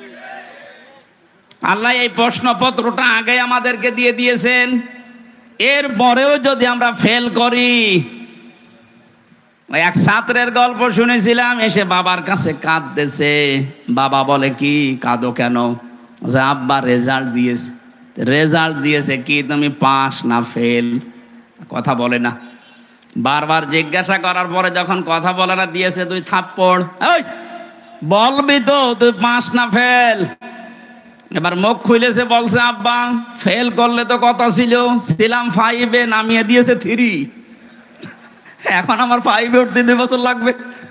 Speaker 1: আল্লাহ এই প্রশ্নপত্রটা আগে আমাদেরকে দিয়ে দিয়েছেন, এর পরেও যদি আমরা ফেল করি। এক ছাত্রের গল্প শুনেছিলাম, এসে বাবার কাছে কাঁদতেছে। বাবা বলে, কি কাঁদো কেন? আব্বা রেজাল্ট দিয়েছে। রেজাল্ট দিয়েছে কি, তুমি পাস না ফেল? কথা বলে না। বারবার জিজ্ঞাসা করার পরে যখন কথা বলে না, দিয়েছে তুই থাপ্পড়। এই বলবি তো তুই পাস না ফেল? এবার মুখ খুলেছে, বলছে আব্বা ফেল করলে তো কথা ছিল, ছিলাম ফাইভে, নামিয়ে দিয়েছে থ্রি, এখন আমার ফাইভে উঠতে দুই বছর লাগবে।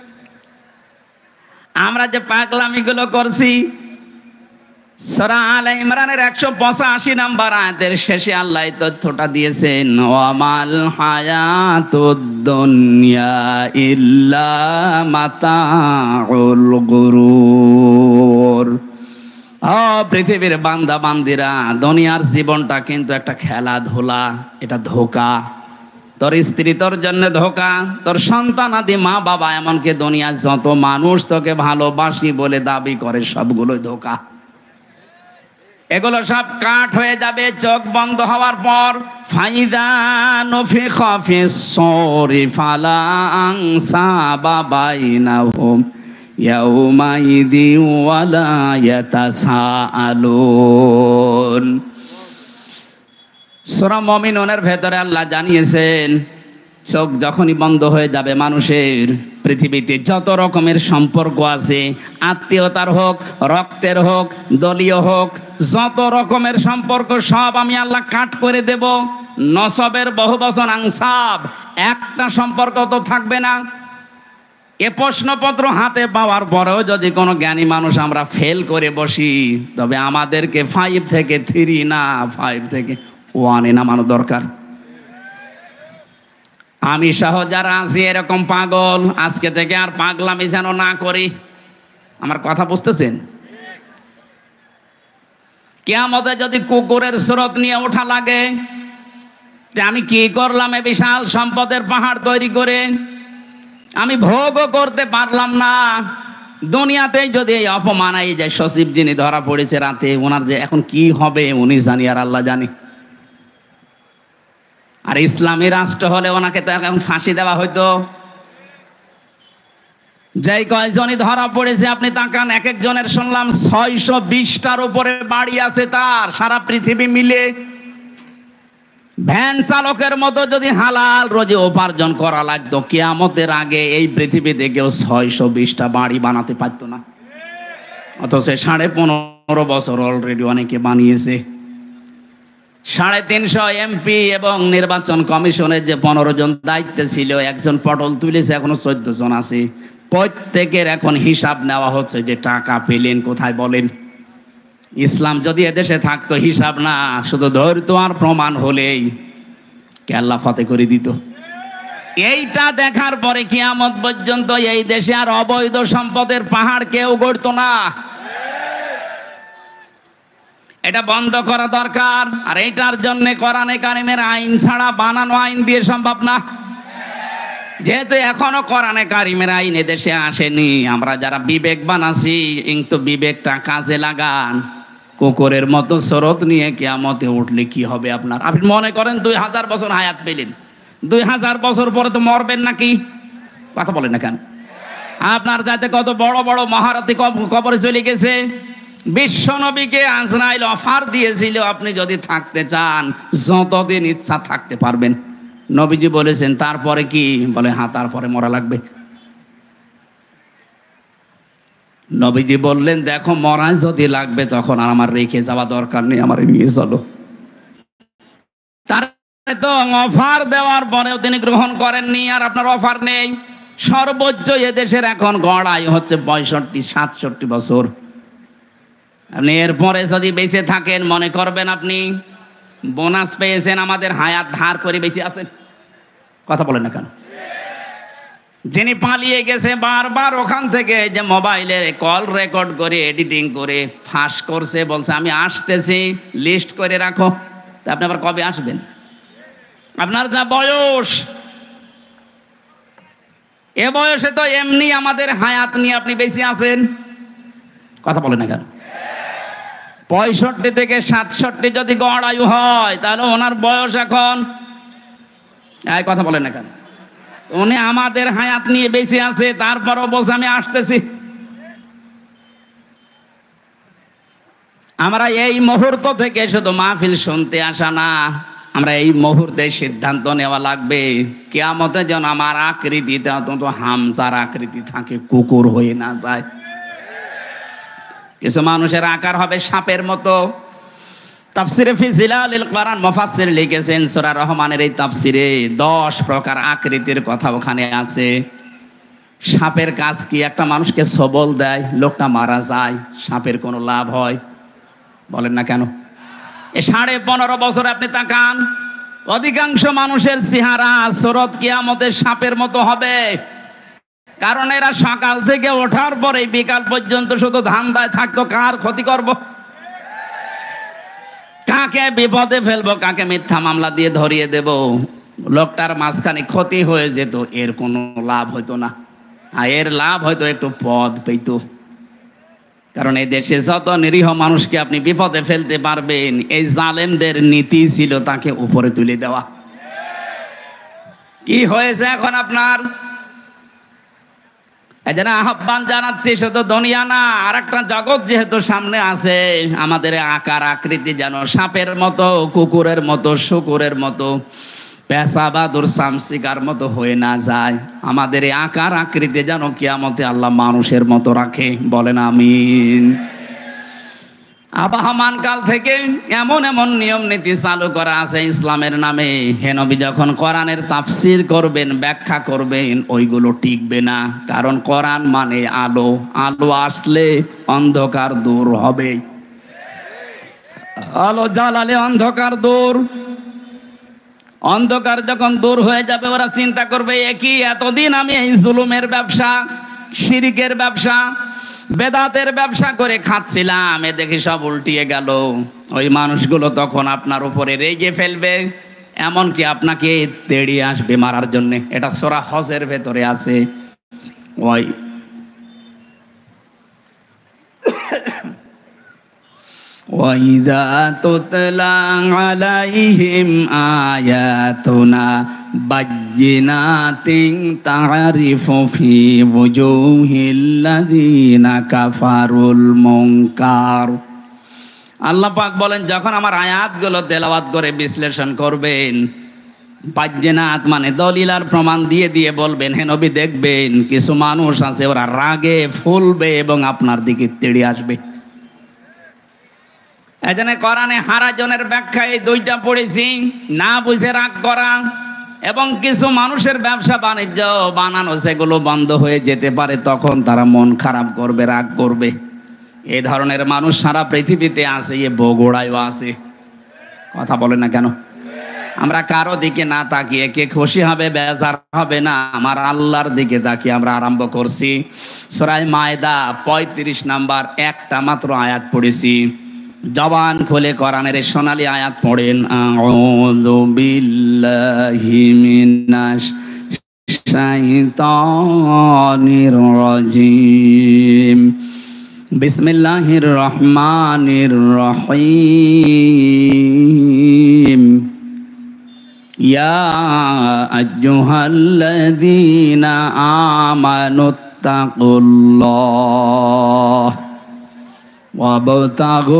Speaker 1: আমরা যে পাগলামিগুলো করছি, সূরা আলে ইমরানের একশো পঁচাশি নাম্বার আয়াতের শেষে আল্লাহ এই তথ্যটা দিয়েছেন, ওয়ামাল হায়াতুদ দুনিয়া ইল্লা মাতাউল গুরুর। ও পৃথিবীর বান্দা বান্দিরা, দুনিয়ার জীবনটা কিন্তু একটা খেলাধুলা, এটা ধোঁকা। তোর স্ত্রী তোর জন্য ধোঁকা, তোর সন্তান আদি মা বাবা, এমনকি দুনিয়ার যত মানুষ তোকে ভালোবাসি বলে দাবি করে, সবগুলোই ধোঁকা। এগুলো সব কাট হয়ে যাবে চোখ বন্ধ হওয়ার পর। ফাইদা নুফিখা ফিস-সূরি ফালা আনসাবা বাইনাহুম ইয়াউমাইযি ওয়ালা ইয়াতাসাআলুন। সূরা মুমিনুনের ভেতরে আল্লাহ জানিয়েছেন, চোখ যখনই বন্ধ হয়ে যাবে মানুষের, পৃথিবীতে যত রকমের সম্পর্ক আছে, আত্মীয়তার হোক, রক্তের হোক, দলীয় হোক, যত রকমের সম্পর্ক সব আমি আল্লাহ কাট করে দেব। নসবের বহু বচন আনসাব, একটা সম্পর্ক তো থাকবে না। এ প্রশ্নপত্র হাতে পাওয়ার পরেও যদি কোনো জ্ঞানী মানুষ আমরা ফেল করে বসি, তবে আমাদেরকে ফাইভ থেকে থ্রি না ফাইভ থেকে ওয়ানে নামানো দরকার। আমি সহ যারা আছি এরকম পাগল, আজকে থেকে আর পাগলামি যেন না করি। আমার কথা বুঝতেছেন? কিয়ামতে যদি কুকুরের স্রোত নিয়ে ওঠা লাগে, যে আমি কি করলাম এ বিশাল সম্পদের পাহাড় তৈরি করে, আমি ভোগও করতে পারলাম না। দুনিয়াতেই যদি এই অপমান, এই যে সচিব যিনি ধরা পড়েছে রাতে, ওনার যে এখন কি হবে উনি জানি আর আল্লাহ জানি। আর ইসলামী রাষ্ট্র হলে ওনাকে তো এখন ফাঁসি দেওয়া হইতো। যেই কয়জনই ধরা পড়েছে আপনি তাকান, এক একজনের শুনলাম ছয়শো বিশটার উপরে বাড়ি আছে তার, সারা পৃথিবী মিলে। ভ্যান চালকের মতো যদি হালাল রোজে উপার্জন করা লাগতো, কিয়ামতের আগে এই পৃথিবীতে কেউ ছয়শো বিশটা বাড়ি বানাতে পারতো না। অথচ সাড়ে পনেরো পনেরো বছর অলরেডি অনেকে বানিয়েছে। সাড়ে তিনশো এমপি এবং নির্বাচন কমিশনের যে পনেরো জন দায়িত্বে ছিল, একজন পটল তুলেছে, এখনো চোদ্দ জন আছে। প্রত্যেকের এখন হিসাব নেওয়া হচ্ছে যে টাকা পেলেন কোথায় বলেন। ইসলাম যদি এদেশে থাকতো, হিসাব না, শুধু ধৈর্য আর প্রমাণ হলেই কে আল্লাহ ফতে করে দিত। এইটা দেখার পরে কিয়ামত পর্যন্ত এই দেশে আর অবৈধ সম্পদের পাহাড় কেউ গড়তো না। এটা বন্ধ করা দরকার। আর এইটার জন্য কোরআনে কারিমের আইন ছাড়া বানানো আইন দিয়ে সম্ভব না। যেহেতু এখনো কোরআনে কারিমের আইন এদেশে আসেনি, আমরা যারা বিবেকবান আছি, কিন্তু বিবেকটা কাজে লাগান। কুকুরের মতো স্রোত নিয়ে কিয়ামতে উঠলে কি হবে আপনার? আপনি মনে করেন দুই হাজার বছর হায়াত পেলেন, দুই হাজার বছর পরে তো মরবেন নাকি? কথা বলেন না কেন? আপনার যাতে কত বড় বড় মহারথী কবরে চলে গেছে। বিশ্ব নবীকে আজরাইল অফার দিয়েছিল, আপনি যদি থাকতে চান যতদিন ইচ্ছা থাকতে পারবেন। নবীজি বলেছেন তারপরে কি? বলে হ্যাঁ, তারপরে মরা লাগবে। নবীজি বললেন দেখো, মরা যদি লাগবে তখন আর আমার রেখে যাওয়া দরকার নেই, আমার নিয়ে চলো। তার তো অফার দেওয়ার পরেও তিনি গ্রহণ করেননি, আর আপনার অফার নেই। সর্বোচ্চ এদেশের এখন গড় আয়ু হচ্ছে পঁয়ষট্টি সাতষট্টি বছর। আপনি এরপরে যদি বেঁচে থাকেন, মনে করবেন আপনি বোনাস পেয়েছেন, আমাদের হায়াত ধার করে বেঁচে আছেন। কথা বলেন না কেন? যিনি পালিয়ে গেছে বারবার ওখান থেকে, যে মোবাইলে কল রেকর্ড করে এডিটিং করে ফাঁস করছে, বলছে আমি আসতেছি, লিস্ট করে রাখো। তা আপনি আবার কবে আসবেন? আপনার যা বয়স, এ বয়সে তো এমনি আমাদের হায়াত নিয়ে আপনি বেঁচে আছেন। কথা বলেন না কেন? পঁয়ষট্টি থেকে সাতষট্টি যদি গড় আয়ু হয়, তাহলে ওনার বয়স এখন, এই কথা বলেন না কেন? উনি আমাদের হায়াত নিয়ে বেঁচে আছে, তারপরও বলছে আমি আসতেছি। আমরা এই মুহূর্ত থেকে শুধু মাহফিল শুনতে আসা না, আমরা এই মুহূর্তে সিদ্ধান্ত নেওয়া লাগবে কিয়ামতে যেন আমার আকৃতিতে অন্তত হামজার আকৃতি থাকে, কুকুর হয়ে না যায়। কিছু মানুষের আকার হবে সাপের মতো। তাফসিরে ফি জিলালিল কোরআন মুফাসসির লিখেছেন, সূরা রহমানের এই তাফসিরে দশ প্রকার আকৃতির কথা ওখানে আছে। সাপের কাজ কি? একটা মানুষকে সবল দেয়, লোকটা মারা যায়, সাপের কোনো লাভ হয়? বলেন না কেন? এ সাড়ে পনেরো বছর আপনি তাকান, অধিকাংশ মানুষের চেহারা সুরত কিয়ামতের সাপের মতো হবে। কারণ এরা সকাল থেকে ওঠার পরে বিকাল পর্যন্ত শুধু ধান্দায় থাকতো, কার ক্ষতি করব, কাকে বিপদে ফেলবো, কাকে মিথ্যা মামলা দিয়ে ধরিয়ে দেব। লোকটার মাঝখানে ক্ষতি হয়ে যেত, এর কোনো লাভ হইতো না। আর এর লাভ হয়তো একটু পদ পেত। কারণ এই দেশে যত নিরীহ মানুষকে আপনি বিপদে ফেলতে পারবেন, এই জালেমদের নীতি ছিল তাকে উপরে তুলে দেওয়া। কি হয়েছে এখন আপনার? এই জন্য আহ্বান জানাচ্ছি, শুধু দুনিয়া না, আর একটা জগৎ যেহেতু সামনে আছে, আমাদের আকার আকৃতি যেন সাপের মতো, কুকুরের মতো, শুকুরের মতো, পেশাবাদুর সামসিকার মতো হয়ে না যায়। আমাদের এই আকার আকৃতি যেন কিয়ামতে আল্লাহ মানুষের মতো রাখে। বলেন আমিন। আবহমান কাল থেকে এমন এমন নিয়ম নীতি চালু করা আছে ইসলামের নামে। হে নবী যখন কোরআনের তাফসির করবেন, ব্যাখ্যা করবেন, ওইগুলো টিকবে না। কারণ কোরআন মানে আলো, আলো আসলে অন্ধকার দূর হবে। আলো জ্বালালে অন্ধকার দূর। অন্ধকার যখন দূর হয়ে যাবে, ওরা চিন্তা করবে একই এতদিন আমি এই জুলুমের ব্যবসা, শিরিকের ব্যবসা, বেদাতের ব্যবসা করে খাচ্ছিলাম, এ দেখি সব উল্টিয়ে গেল। ওই মানুষগুলো তখন আপনার উপরে রেগে ফেলবে, এমনকি আপনাকে তেড়িয়ে আসবে মারার জন্য। এটা সূরা হজের ভেতরে আছে। ওই وَإِذَا تُتْلَى عَلَيْهِمْ آيَاتُنَا بَيِّنَاتٍ تَعْرِفُ فِي وُجُوهِ الَّذِينَ كَفَرُوا الْمُنكَرَ। আল্লাহ পাক বলেন, যখন আমার আয়াতগুলো তেলাওয়াত করে বিশ্লেষণ করবেন, বাজ্যিনাত মানে দলিল আর প্রমাণ দিয়ে দিয়ে বলবেন, হে নবী দেখবেন কিছু মানুষ আছে ওরা রাগে ফুলবে এবং আপনার দিকে তেড়ে আসবে। এই জন্য কোরআনে হারাজনের ব্যাখ্যা এই দুইটা পড়েছি, না বুঝে রাগ করা এবং কিছু মানুষের ব্যবসা বাণিজ্য বানানো সেগুলো বন্ধ হয়ে যেতে পারে, তখন তারা মন খারাপ করবে, রাগ করবে। এই ধরনের মানুষ সারা পৃথিবীতে আছে, এ বগুড়ায়ও আছে। কথা বলে না কেন? আমরা কারো দিকে না তাকিয়ে কে খুশি হবে বেজার হবে না, আমার আল্লাহর দিকে তাকিয়ে আমরা আরম্ভ করছি। সূরা মায়দা পঁয়ত্রিশ নাম্বার একটা মাত্র আয়াত পড়েছি। জবান খুলে কোরআনের সোনালী আয়াত পড়েন। আউযু বিল্লাহি মিনাশ শাইতানির রাজিম। বিসমিল্লাহির রহমানির রহিম। ইয়া আইয়ুহাল্লাযীনা আমানুত্তাকুল্লাহ ওয়াবতাগু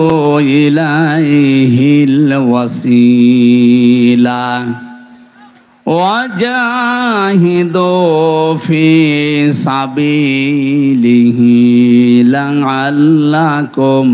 Speaker 1: ইলাইহিল ওয়াসিলা ওয়াজাহিদু ফি সাবিলিহি লাআল্লাকুম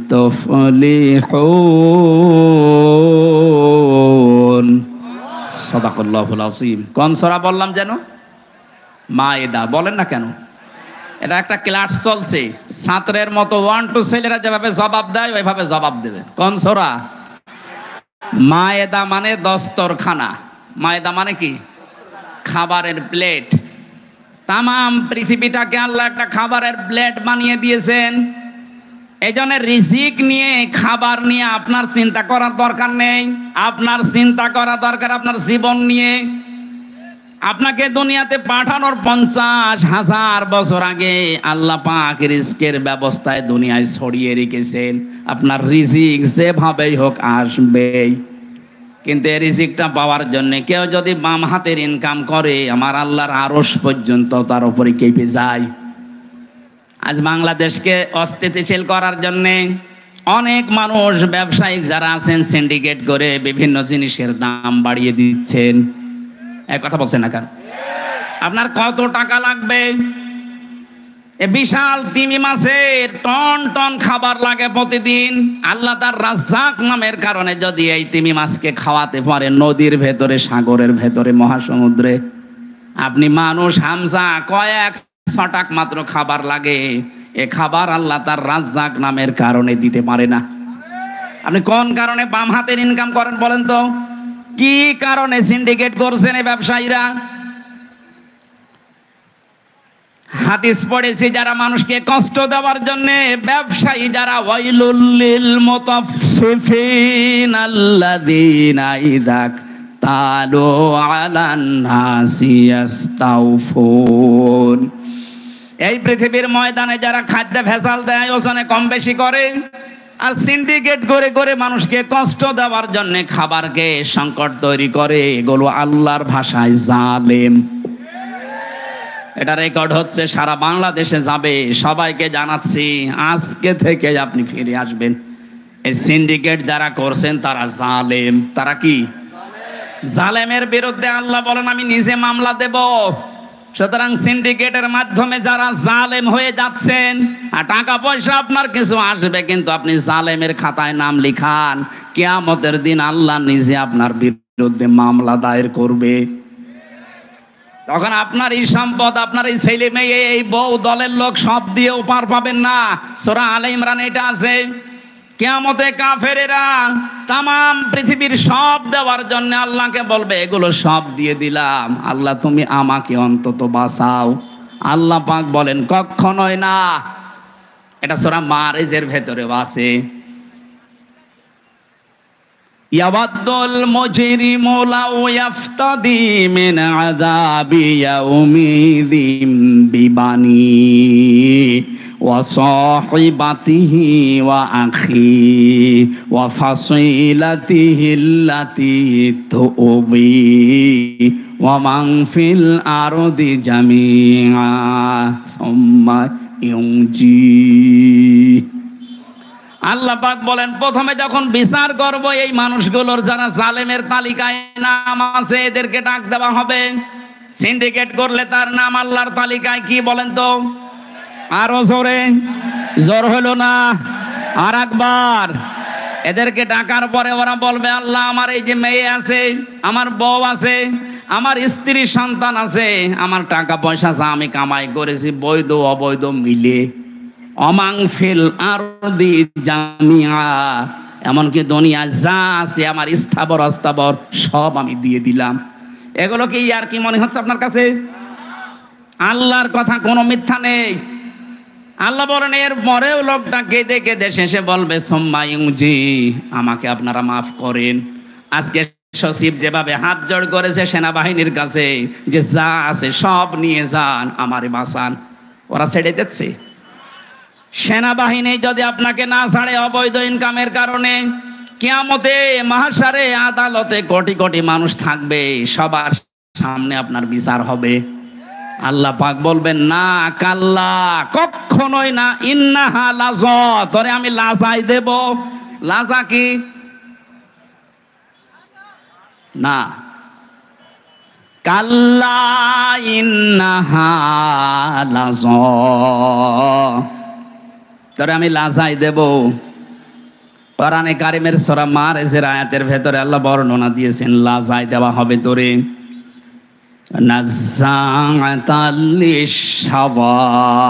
Speaker 1: তুফলিহুন। সাদাকাল্লাহুল আযীম। কোন সূরা বললাম যেন? মায়েদা। বলেন না কেন? এটা একটা ক্লাস চলছে, ছাত্রের মতো ওয়ান টু ছেলেরা যেভাবে জবাব দেয় ওইভাবে জবাব দেবে। কোন সূরা? মায়েদা মানে দস্তরখানা। মায়েদা মানে কি? খাবারের প্লেট। তামাম পৃথিবীটাকে আল্লাহ একটা খাবারের প্লেট বানিয়ে দিয়েছেন। এই জন্য রিজিক নিয়ে, খাবার নিয়ে আপনার চিন্তা করার দরকার নেই। আপনার চিন্তা করা দরকার আপনার জীবন নিয়ে। আপনাকে দুনিয়াতে পাঠানোর পঞ্চাশ হাজার বছর আগে আল্লাহ পাক রিজিকের ব্যবস্থায় দুনিয়ায় ছড়িয়ে রেখেছেন। আপনার রিজিক যেভাবেই হোক আসবেই, কিন্তু এই রিজিকটা পাওয়ার জন্য কেউ যদি বাম হাতের ইনকাম করে, আমার আল্লাহর আরশ পর্যন্ত তার উপরে কেঁপে যায়। আজ বাংলাদেশকে অস্থিতিশীল করার জন্য অনেক মানুষ, ব্যবসায়িক যারা আছেন, সিন্ডিকেট করে বিভিন্ন জিনিসের দাম বাড়িয়ে দিচ্ছেন। এক কথা বলছেন না কেন? আপনার কত টাকা লাগবে? এ বিশাল তিমি মাছের টন টন খাবার লাগে প্রতিদিন। আল্লাহ তার রাজ্জাক নামের কারণে যদি এই তিমি মাছকে খাওয়াতে পারে নদীর ভেতরে, সাগরের ভেতরে, মহাসমুদ্রে, আপনি মানুষ হামজা কয়েক ছটাক মাত্র খাবার লাগে। এ খাবার আল্লাহ তার রাজ্জাক নামের কারণে দিতে পারে না। আপনি কোন কারণে বাম হাতের ইনকাম করেন বলেন তো? কি কারণে সিন্ডিকেট করছেন এই ব্যবসায়ীরা? হাদিস পড়েছি, যারা মানুষকে কষ্ট দেওয়ার জন্য ব্যবসায়ী যারা, ওয়াইলুল লিল মুতাফফিফিন আল্লাযীনা ইযা তালু আলান নাসি ইস্তাওফুন। এই পৃথিবীর ময়দানে যারা খাদ্য ভেজাল দেয়, ওজনে কম বেশি করে, আর সিন্ডিকেট করে করে মানুষকে কষ্ট দেওয়ার জন্য খাবারকে সংকট তৈরি করে, এগুলো আল্লাহর ভাষায় জালেম। এটা রেকর্ড হচ্ছে, সারা বাংলাদেশে যাবে। সবাইকে জানাচ্ছি, আজকে থেকে আপনি ফিরে আসবেন। এই সিন্ডিকেট যারা করছেন তারা জালেম। তারা কি? জালেমের বিরুদ্ধে আল্লাহ বলেন আমি নিজে মামলা দেব। সুতরাং সিন্ডিকেটের মাধ্যমে যারা জালেম হয়ে যাচ্ছেন, আর টাকা পয়সা আপনার কিছু আসবে, কিন্তু আপনি জালেমের খাতায় নাম লিখান, কিয়ামতের দিন আল্লাহ নিজে আপনার বিরুদ্ধে মামলা দায়ের করবে। তখন আপনার এই সম্পদ, আপনার এই ছেলে মেয়ে, এই বউ, দলের লোক সব দিয়েও পার পাবেন না। সূরা আলে ইমরান এটা আছে। কিয়ামতে কাফেরেরা তামাম পৃথিবীর সব দেওয়ার জন্য আল্লাহকে বলবে, এগুলো সব দিয়ে দিলাম, আল্লাহ তুমি আমাকে অন্তত বাঁচাও। আল্লাহ পাক বলেন কখনোই না। এটা সূরা মারিজের ভেতরেও আছে। ইয়াওয়াদ্দুল মুজরিমু লাউ ইয়াফতাদি মিন আযাবি ইয়াউমিযিন বিবানি ওয়া সাহিবাতিহি ওয়া আখি ওয়া ফাসিলাতিহি আল্লাতী তুবি ওয়া মান ফিল আরদি জামিআ সুম্মা ইউনজি। আল্লাহ পাক বলেন প্রথমে যখন বিচার করব, এই মানুষগুলোর যারা জালেমের তালিকায় নাম আছে এদেরকে ডাক দেওয়া হবে। সিন্ডিকেট করলে তার নাম আল্লাহর তালিকায় কি বলেন তো? আরো জোরে, জোর হলো না, আর একবার। এদেরকে ডাকার পরে ওরা বলবে, আল্লাহ আমার এই যে মেয়ে আছে, আমার বউ আছে, আমার স্ত্রী সন্তান আছে, আমার টাকা পয়সা আছে, আমি কামাই করেছি বৈধ অবৈধ মিলে, অমাং ফিল আরদি জামিআ, এমনকি দুনিয়া যা আছে আমার স্থাবর অস্থাবর সব আমি দিয়ে দিলাম। এগুলো কি আর কি মনে হচ্ছে আপনার কাছে? আল্লাহর কথা কোনো মিথ্যা নেই। আল্লাহ বলেন এর পরেও লোকটা কেঁদে কেঁদে শেষে বলবে সোম্মায়ুজি, আমাকে আপনারা মাফ করেন। আজকে সচিব যেভাবে হাত জোড় করেছে সেনাবাহিনীর কাছে যে যা আছে সব নিয়ে যান, আমারে বাঁচান, ওরা ছেড়ে দিচ্ছে। সেনাবাহিনী যদি আপনাকে না ছাড়ে অবৈধ ইনকামের কারণে, কিয়ামতে মাহশারে আদালতে কোটি কোটি মানুষ থাকবে, সবার সামনে আপনার বিচার হবে। আল্লাহ পাক বলবেন না, কাল্লা, কখনোই না, ইন্নাহা লাযা, তোরে আমি লাজাই দেব। লাজা কি? না, কাল্লা ইন্নাহা লাযা, তোরে আমি লাজাই দেব। কোরআনে কারিমের সূরা মারিজের আয়াতের ভেতরে আল্লাহ বর্ণনা দিয়েছেন লাজাই দেওয়া হবে তোরে। নাযাআতাল লিশাওয়া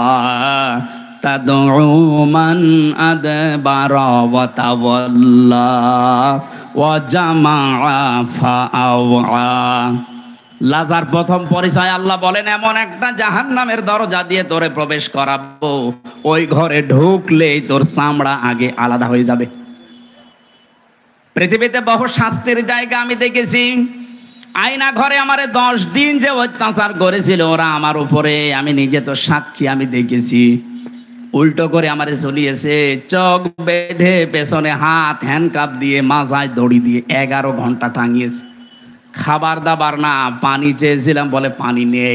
Speaker 1: তাদউ মান আদবারা ওয়া তাওয়াল্লা ওয়া জামাআ ফাআওয়া। লাজার প্রথম পরিচয় আল্লাহ বলেন এমন একটা জাহান্নামের দরজা দিয়ে তোরে প্রবেশ করাবো, ওই ঘরে ঢুকলেই তোর চামড়া আগে আলাদা হয়ে যাবে। পৃথিবীতে বহু শাস্তির জায়গা আমি দেখেছি। আয়না ঘরে আমারে দশ দিন যে অত্যাচার করেছিল ওরা আমার উপরে, আমি নিজে তো সাক্ষী, আমি দেখেছি। উল্টো করে আমারে চলিয়েছে, চোখ বেঁধে পেছনে হাত হ্যান্ডকাপ দিয়ে মাথায় দড়ি দিয়ে এগারো ঘন্টা টাঙিয়েছে। খাবার দাবার না, পানি চেয়েছিলাম বলে পানি নেই।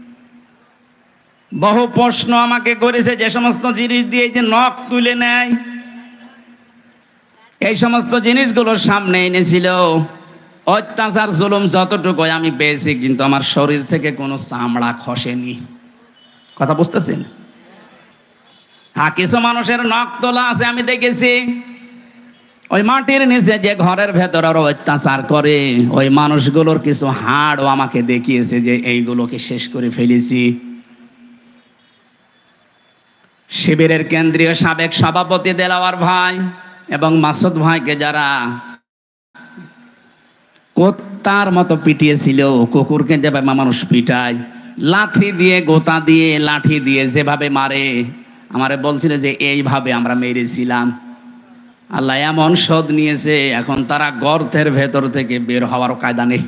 Speaker 1: বহু প্রশ্ন আমাকে করেছে, যে সমস্ত জিনিস দিয়ে যে নখ তুলে নেয়, এই সমস্ত জিনিসগুলো সামনে এনেছিল। অত্যাচার জুলুম যতটুকু আমি পেয়েছি, কিন্তু আমার শরীর থেকে কোনো চামড়া খসেনি। কথা বুঝতেছেন? হ্যাঁ, কিছু মানুষের নখ তোলা আছে আমি দেখেছি। ওই মাটির নিচে যে ঘরের ভেতর আরো অত্যাচার করে, ওই মানুষগুলোর কিছু হাড়ও আমাকে দেখিয়েছে যে এইগুলোকে শেষ করে ফেলেছি। শিবিরের কেন্দ্রীয় সাবেক সভাপতি দেলাওয়ার ভাই এবং মাসুদ ভাইকে যারা কুত্তার মতো পিটিয়েছিল, কুকুরকে যেভাবে মানুষ পিটায়, লাঠি দিয়ে, গোতা দিয়ে, লাঠি দিয়ে যেভাবে মারে, আমারে বলছিল যে এইভাবে আমরা মেরেছিলাম। আল্লাহ এমন শোধ নিয়েছে, এখন তারা গর্তের ভেতর থেকে বের হওয়ার কায়দা নেই।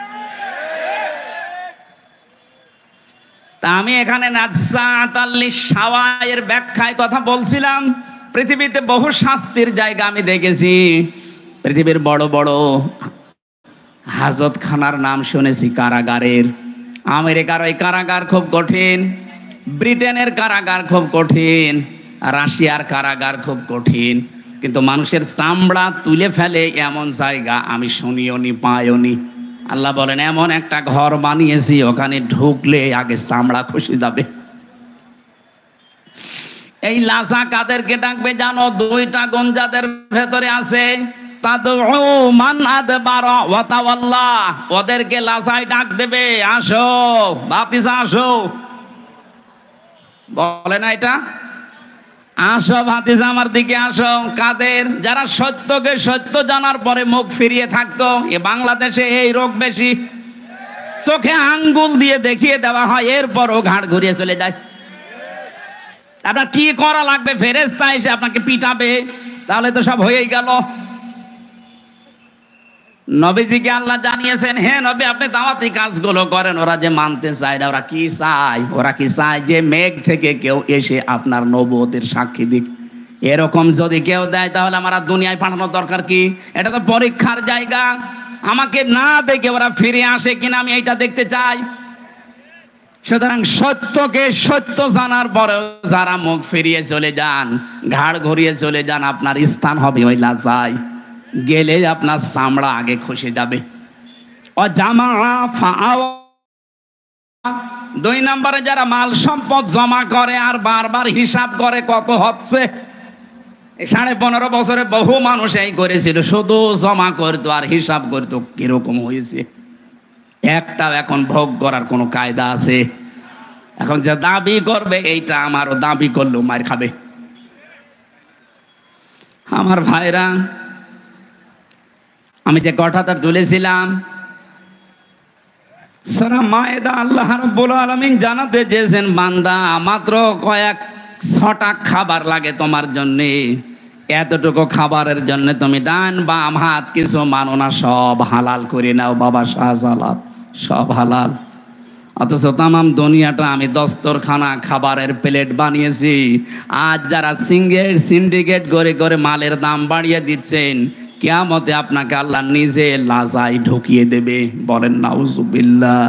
Speaker 1: তা আমি এখানে নাযাআতাল লিশাওয়া এর ব্যাখ্যায় কথা বলছিলাম। পৃথিবীতে বহু শাস্তির জায়গা আমি দেখেছি। পৃথিবীর বড় বড় হাজতখানার নাম শুনেছি, কারাগারের। আমেরিকার ওই কারাগার খুব কঠিন, ব্রিটেনের কারাগার খুব কঠিন, রাশিয়ার কারাগার খুব কঠিন, কিন্তু মানুষের চামড়া তুলে ফেলে এমন জায়গা আমি শুনিও নি, পাইও নি। আল্লাহ বলেন এমন একটা ঘর বানিয়েছি, ওখানে ঢুকলে আগে চামড়া খসে যাবে। এই লাজা কাদেরকে ডাকবে জানো? দুইটা গুণ যাদের ভেতরে আছে, তাদউ মান আদবারা ওয়া তাওয়াল্লা, ওদেরকে লাজায় ডাক দেবে, আসো ভাতিজা আসো। বলে না এটা? আসো ভাতিজা আমার দিকে আসো। কাদের? যারা সত্যকে সত্য জানার পরে মুখ ফিরিয়ে থাকতো। এ বাংলাদেশে এই রোগ বেশি, চোখে আঙ্গুল দিয়ে দেখিয়ে দেওয়া হয়, এরপরও ঘাড় ঘুরিয়ে চলে যায়। আপনার কি করা লাগবে? ফেরেশতা এসে আপনাকে পিটাবে, তাহলে তো সব হয়েই গেল। নবীজিকে আল্লাহ জানিয়েছেন, হে নবী আপনি দাওয়াতি কাজগুলো করেন। ওরা যে মানতে চায় না, ওরা কি চায়? ওরা কি চায় যে মেঘ থেকে কেউ এসে আপনার নবুয়তের সাক্ষী দিক। এরকম যদি কেউ দেয় তাহলে আমার আর দুনিয়ায় পাঠানোর দরকার কি? এটা তো পরীক্ষার জায়গা। আমাকে না দেখে ওরা ফিরে আসে কিনা আমি এইটা দেখতে চাই। সুতরাং সত্যকে সত্য জানার পরেও যারা মুখ ফিরিয়ে চলে যান, ঘাড় ঘুরিয়ে চলে যান, আপনার স্থান হবে ওই লাজায়। গেলে আপনার চামড়া আগে খসে যাবে। ও জামা ফাআওয়া, দুই নম্বরে যারা মাল সম্পদ জমা করে আর বারবার হিসাব করে কত হচ্ছে, এই সাড়ে পনেরো বছরে বহু মানুষ এই করেছিল, শুধু জমা করতো আর হিসাব করতো কিরকম হয়েছে। একটাও এখন ভোগ করার কোনো কায়দা আছে? এখন যে দাবি করবে এইটা আমারও, দাবি করলেও মার খাবে। আমার ভাইরা, আমি যে কথাটা তুলেছিলাম সূরা মায়েদা, আল্লাহ রাব্বুল আলামিন জানাতে চেয়েছেন, বান্দা মাত্র কয়েক ছটা খাবার লাগে তোমার জন্যে, এতটুকু খাবারের জন্য তুমি ডান বাম হাত কিছু মানো না, সব হালাল করে নাও বাবা, শাহজালাল সব হালাল। অথচ তামাম দুনিয়াটা আমি দস্তরখানা খাবারের প্লেট বানিয়েছি। আজ যারা সিঙ্গেল সিন্ডিকেট করে করে মালের দাম বাড়িয়ে দিচ্ছেন, কিয়ামতে আপনাকে আল্লাহ নিজে লাজায় ঢুকিয়ে দেবে। বলেন নাউজুবিল্লাহ।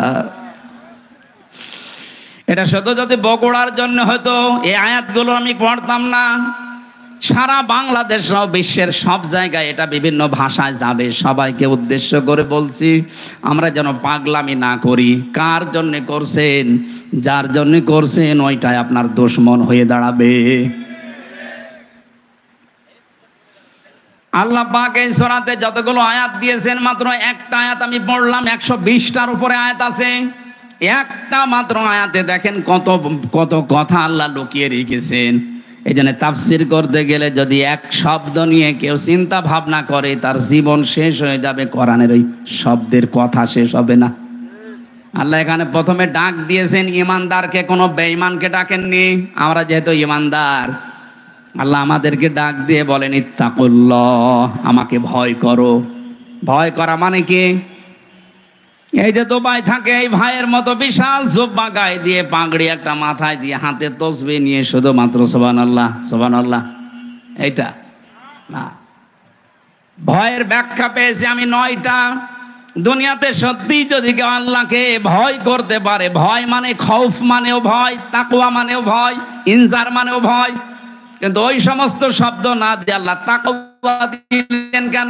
Speaker 1: এটা শুধু যদি বগুড়ার জন্য হয়তো এই আয়াতগুলো আমি পড়তাম না, সারা বাংলাদেশ সহ বিশ্বের সব জায়গায় এটা বিভিন্ন ভাষায় যাবে। সবাইকে উদ্দেশ্য করে বলছি, আমরা যেন পাগলামি না করি। কার জন্য করছেন? যার জন্য করছেন ওইটাই আপনার দুশমন হয়ে দাঁড়াবে। আল্লাহ পাক এই সূরাতে যতগুলো আয়াত দিয়েছেন, মাত্র একটা আয়াত আমি পড়লাম, একশো বিশটার উপরে আয়াত আছে। একটা মাত্র আয়াতে দেখেন কত কত কথা আল্লাহ লুকিয়ে রেখেছেন। এই জন্য তাফসির করতে গেলে যদি এক শব্দ নিয়ে কেউ চিন্তা ভাবনা করে, তার জীবন শেষ হয়ে যাবে, কোরআনের ওই শব্দের কথা শেষ হবে না। আল্লাহ এখানে প্রথমে ডাক দিয়েছেন ইমানদারকে, কোনো বেঈমানকে ডাকেননি। আমরা যেহেতু ইমানদার, আল্লাহ আমাদেরকে ডাক দিয়ে বলেন ইত্তাকুল্লাহ, আমাকে ভয় করো। ভয় করা মানে কি? এই যে দুবাই থাকে, এই ভাইয়ের মতো বিশাল জুব্বা গায়ে দিয়ে, পাগড়ি একটা মাথায় দিয়ে, হাতে তসবিহ নিয়ে শুধুমাত্র সুবহানাল্লাহ সুবহানাল্লাহ, এইটা না। ভয়ের ব্যাখ্যা পেয়েছি আমি নয়টা। দুনিয়াতে সত্যি যদি কেউ আল্লাহকে ভয় করতে পারে, ভয় মানে খৌফ মানেও ভয়, তাকওয়া মানেও ভয়, ইনজার মানেও ভয়, কিন্তু ওই সমস্ত শব্দ না দিয়ে আল্লাহ তাকওয়া দিলেন কেন?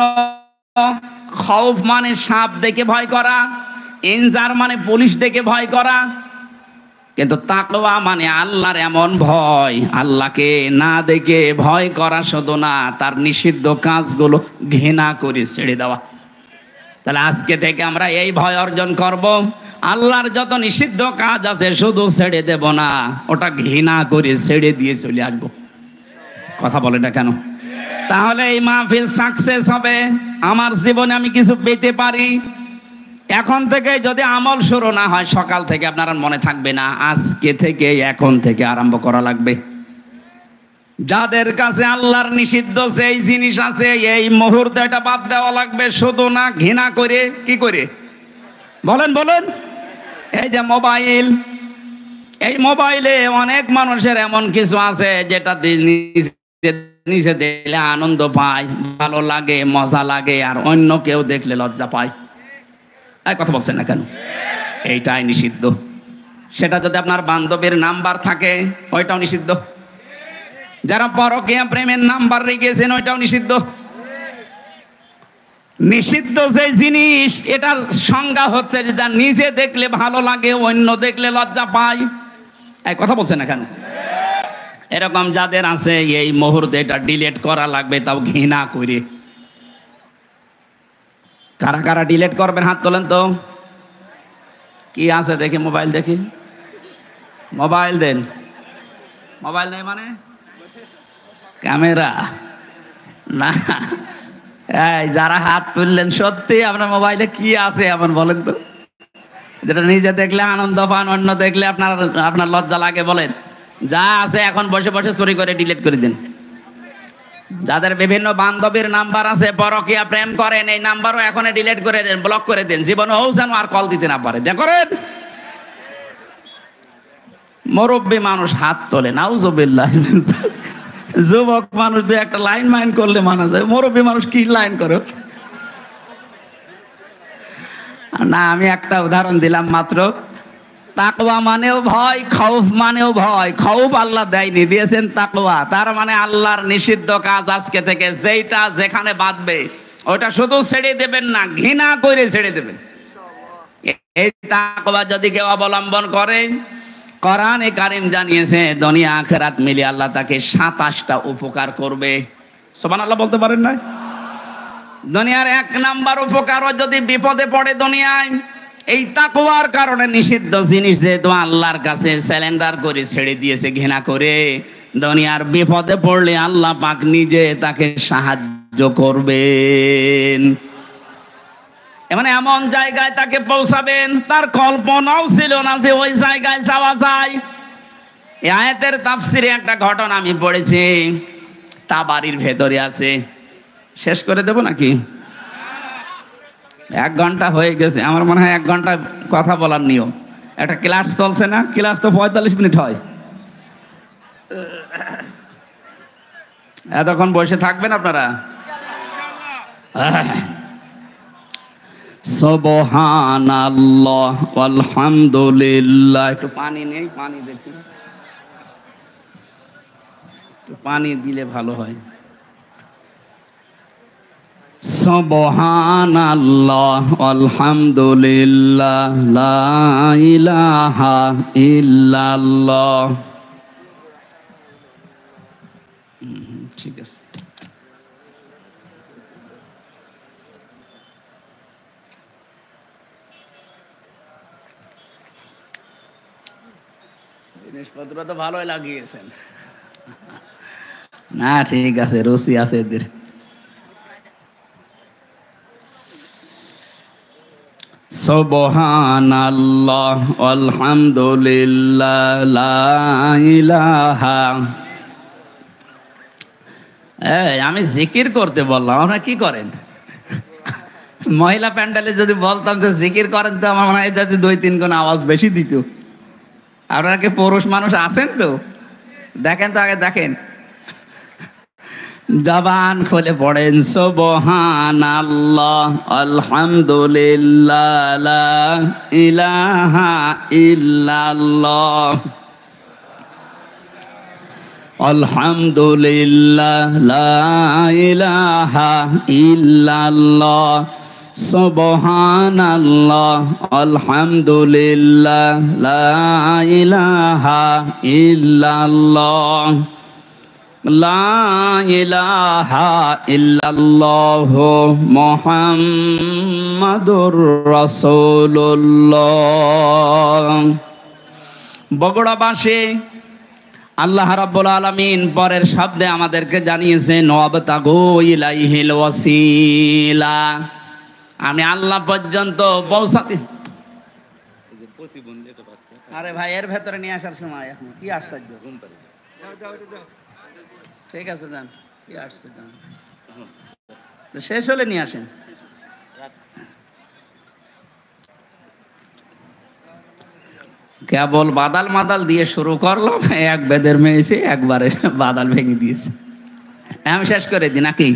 Speaker 1: খৌফ মানে সাপ দেখে ভয় করা, ইনজার মানে পুলিশ দেখে ভয় করা, কিন্তু তাকওয়া মানে আল্লাহর এমন ভয়, আল্লাহকে না দেখে ভয় করা শুধু না, তার নিষিদ্ধ কাজগুলো ঘৃণা করে ছেড়ে দেওয়া। তাহলে আজকে থেকে আমরা এই ভয় অর্জন করব। আল্লাহর যত নিষিদ্ধ কাজ আছে শুধু ছেড়ে দেব না, ওটা ঘৃণা করে ছেড়ে দিয়ে চলে আসবো। কথা বলে না কেন? তাহলে এই মাহফিল সাকসেস হবে, আমার জীবনে আমি কিছু পেতে পারি। এখন থেকে যদি আমল শুরু না হয়, সকাল থেকে আপনারা মনে থাকবে না, আজকে থেকে এখন থেকে আরম্ভ করা লাগবে। যাদের কাছে আল্লাহর নিষিদ্ধ যেই জিনিস আছে, এই মুহূর্তে এটা বাদ দেওয়া লাগবে। শুধু না, ঘৃণা করে। কি করে? বলেন বলেন। এই যে মোবাইল, এই মোবাইলে অনেক মানুষের এমন কিছু আছে যেটা নিজে দেখলে আনন্দ পায়, ভালো লাগে, মজা লাগে, আর অন্য কেউ দেখলে লজ্জা পায়। এই কথা বলছেন না কেন? এইটাই নিষিদ্ধ। সেটা যদি আপনার বান্ধবীর নাম্বার থাকে, ওইটাও নিষিদ্ধ। যারা পরকীয়া প্রেমের নাম্বার রেখেছেন, ওইটাও নিষিদ্ধ। নিষিদ্ধ যে জিনিস, এটার সংজ্ঞা হচ্ছে যে যা নিজে দেখলে ভালো লাগে, অন্য দেখলে লজ্জা পায়। এই কথা বলছেন না কেন? এরকম যাদের আছে, এই মুহূর্তে এটা ডিলিট করা লাগবে, তাও ঘৃণা করে। কারা কারা ডিলিট করবেন হাত তোলেন তো। কি আছে দেখি, মোবাইল দেখি, মোবাইল দেন। মোবাইল নেই মানে ক্যামেরা না। এই যারা হাত তুললেন, সত্যি আপনার মোবাইলে কি আছে এমন বলেন তো, যেটা নিজে দেখলে আনন্দ পান, অন্য দেখলে আপনার আপনার লজ্জা লাগে? বলেন। যা আছে এখন বসে বসে চুরি করে ডিলিট করে দিন। যাদের বিভিন্ন বান্ধবীর নাম্বার আছে, পরকীয়া প্রেম করেন, এই নাম্বারও এখন ডিলিট করে দেন, ব্লক করে দেন। জীবনে হোক যেন আর কল দিতে না পারে, দেখ করেন। মুরব্বী মানুষ হাত তোলে, নাউজুবিল্লাহ। যুবক মানুষ দিয়ে একটা লাইন মাইন করলে মানা যায়, মুরব্বী মানুষ কি লাইন করো না। আমি একটা উদাহরণ দিলাম মাত্র। তাকওয়া মানেও ভয়, খৌফ মানেও ভয়। খৌফ আল্লাহ দেয়নি, দিয়েছেন তাকওয়া। তার মানে আল্লাহর নিষিদ্ধ কাজ আজকে থেকে যেইটা যেখানে বাঁধবে, ওটা শুধু ছেড়ে দেবেন না, ঘৃণা করে ছেড়ে দেবেন। এই তাকওয়া যদি কেউ অবলম্বন করে, কোরআনে কারীম জানিয়েছে দুনিয়া আখিরাত মিলে আল্লাহ তাকে সাতাশটা উপকার করবে। সুবহানাল্লাহ বলতে পারেন না? দুনিয়ার এক নাম্বার উপকারও যদি বিপদে পড়ে দুনিয়ায়, এই তাকওয়ার কারণে নিষিদ্ধ জিনিস যেহেতু আল্লাহর কাছে স্যালেন্ডার করে ছেড়ে দিয়েছে ঘৃণা করে, দুনিয়ার বিপদে পড়লে আল্লাহ পাক নিজে তাকে সাহায্য করবেন। মানে এমন জায়গায় তাকে পৌঁছাবেন তার কল্পনাও ছিল না যে ওই জায়গায় যাওয়া যায়। এই আয়াতের তাফসিরে একটা ঘটনা আমি পড়েছি, তাবারির ভেতরে আছে। শেষ করে দেব নাকি? এক ঘন্টা হয়ে গেছে, আমার মনে হয় এক ঘন্টা কথা বলার নিয়ম। একটা ক্লাস চলছে না, ক্লাস তো পঁয়তাল্লিশ মিনিট হয়। এতক্ষণ বসে থাকবেন আপনারা? সুবহানাল্লাহ আলহামদুলিল্লাহ। একটু পানি নেই, পানি দেখি, একটু পানি দিলে ভালো হয়। সুবহানাল্লাহ আলহামদুলিল্লাহ লা ইলাহা ইল্লাল্লাহ। ঠিক আছে। জিনিসপত্র তো ভালোই লাগিয়েছেন না? ঠিক আছে, রুচি আছে এদের। সুবহানাল্লাহ আলহামদুলিল্লাহ লা ইলাহা। এই আমি জিকির করতে বললাম, আপনারা কি করেন? মহিলা প্যান্ডেলে যদি বলতাম যে জিকির করেন, তো আমার মনে হয় যাতে দুই তিন গুণ আওয়াজ বেশি দিত। আপনারা কি পুরুষ মানুষ আছেন? তো দেখেন তো, আগে দেখেন, জবান খুলে পড়েন সুবহানাল্লাহ আলহামদুলিল্লাহ লা ইলাহা ইল্লাল্লাহ আলহামদুলিল্লাহ লা ইলাহা ইল্লাল্লাহ সুবহানাল্লাহ আলহামদুলিল্লাহ লা ইলাহা ইল্লাল্লাহ লা ইলাহা ইল্লাল্লাহ মুহাম্মাদুর রাসূলুল্লাহ। বগুড়াবাসী, আল্লাহ রাব্বুল আলামিন পরের শব্দে আমাদেরকে জানিয়েছেন ওয়াবতাগু ইলাইহিল ওয়াসিলা। আমি আল্লাহ পর্যন্ত পৌঁছাতে। আরে ভাই, এর ভেতরে নিয়ে আসার সময় এখন কি আশ্চর্য। ঠিক আছে, যান, কি আসছে যান, শেষ হলে নিয়ে আসেন। কেবল বাদাল মাদাল দিয়ে শুরু করলাম, এক বেদের মেয়ে এসে একবারে বাদাল ভেঙে দিয়েছে। আমি শেষ করে দিই নাকি?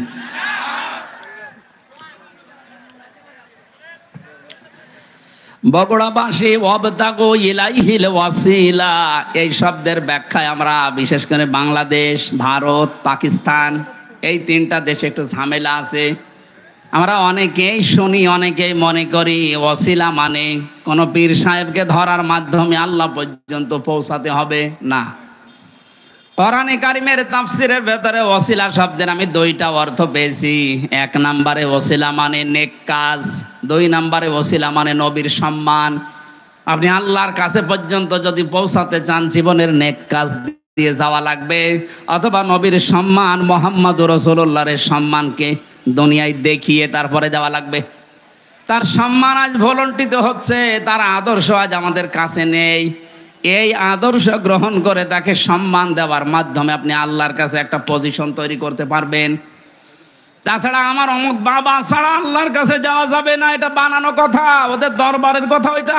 Speaker 1: বগুড়াবাসী, ওয়াবতাগু ইলাইহিল ওয়াসিলা, এই শব্দের ব্যাখ্যায় আমরা বিশেষ করে বাংলাদেশ, ভারত, পাকিস্তান, এই তিনটা দেশে একটু ঝামেলা আছে। আমরা অনেকেই শুনি, অনেকেই মনে করি ওয়াসিলা মানে কোনো পীর সাহেবকে ধরার মাধ্যমে আল্লাহ পর্যন্ত পৌঁছাতে হবে। না, কোরআনে কারিমের তাফসিরের ভেতরে ওয়াসিলা শব্দের আমি দুইটা অর্থ পেয়েছি। এক নম্বরে ওয়াসিলা মানে নেক কাজ, দুই নম্বরে ওয়াসিলা মানে নবীর সম্মান। আপনি আল্লাহর কাছে পর্যন্ত যদি পৌঁছাতে চান, জীবনের নেক কাজ দিয়ে যাওয়া লাগবে, অথবা নবীর সম্মান, মুহাম্মদুর রাসূলুল্লাহর সম্মানকে দুনিয়ায় দেখিয়ে তারপরে যাওয়া লাগবে। তার সম্মান আজ ভুলণ্ঠিত হচ্ছে, তার আদর্শ আজ আমাদের কাছে নেই। এই আদর্শ গ্রহণ করে তাকে সম্মান দেওয়ার মাধ্যমে আপনি আল্লাহর কাছে একটা পজিশন তৈরি করতে পারবেন। তাছাড়া আমার অমুক বাবা ছাড়া আল্লাহর কাছে যাওয়া যাবে না, এটা বানানো কথা, ওদের দরবারের কথা ওইটা।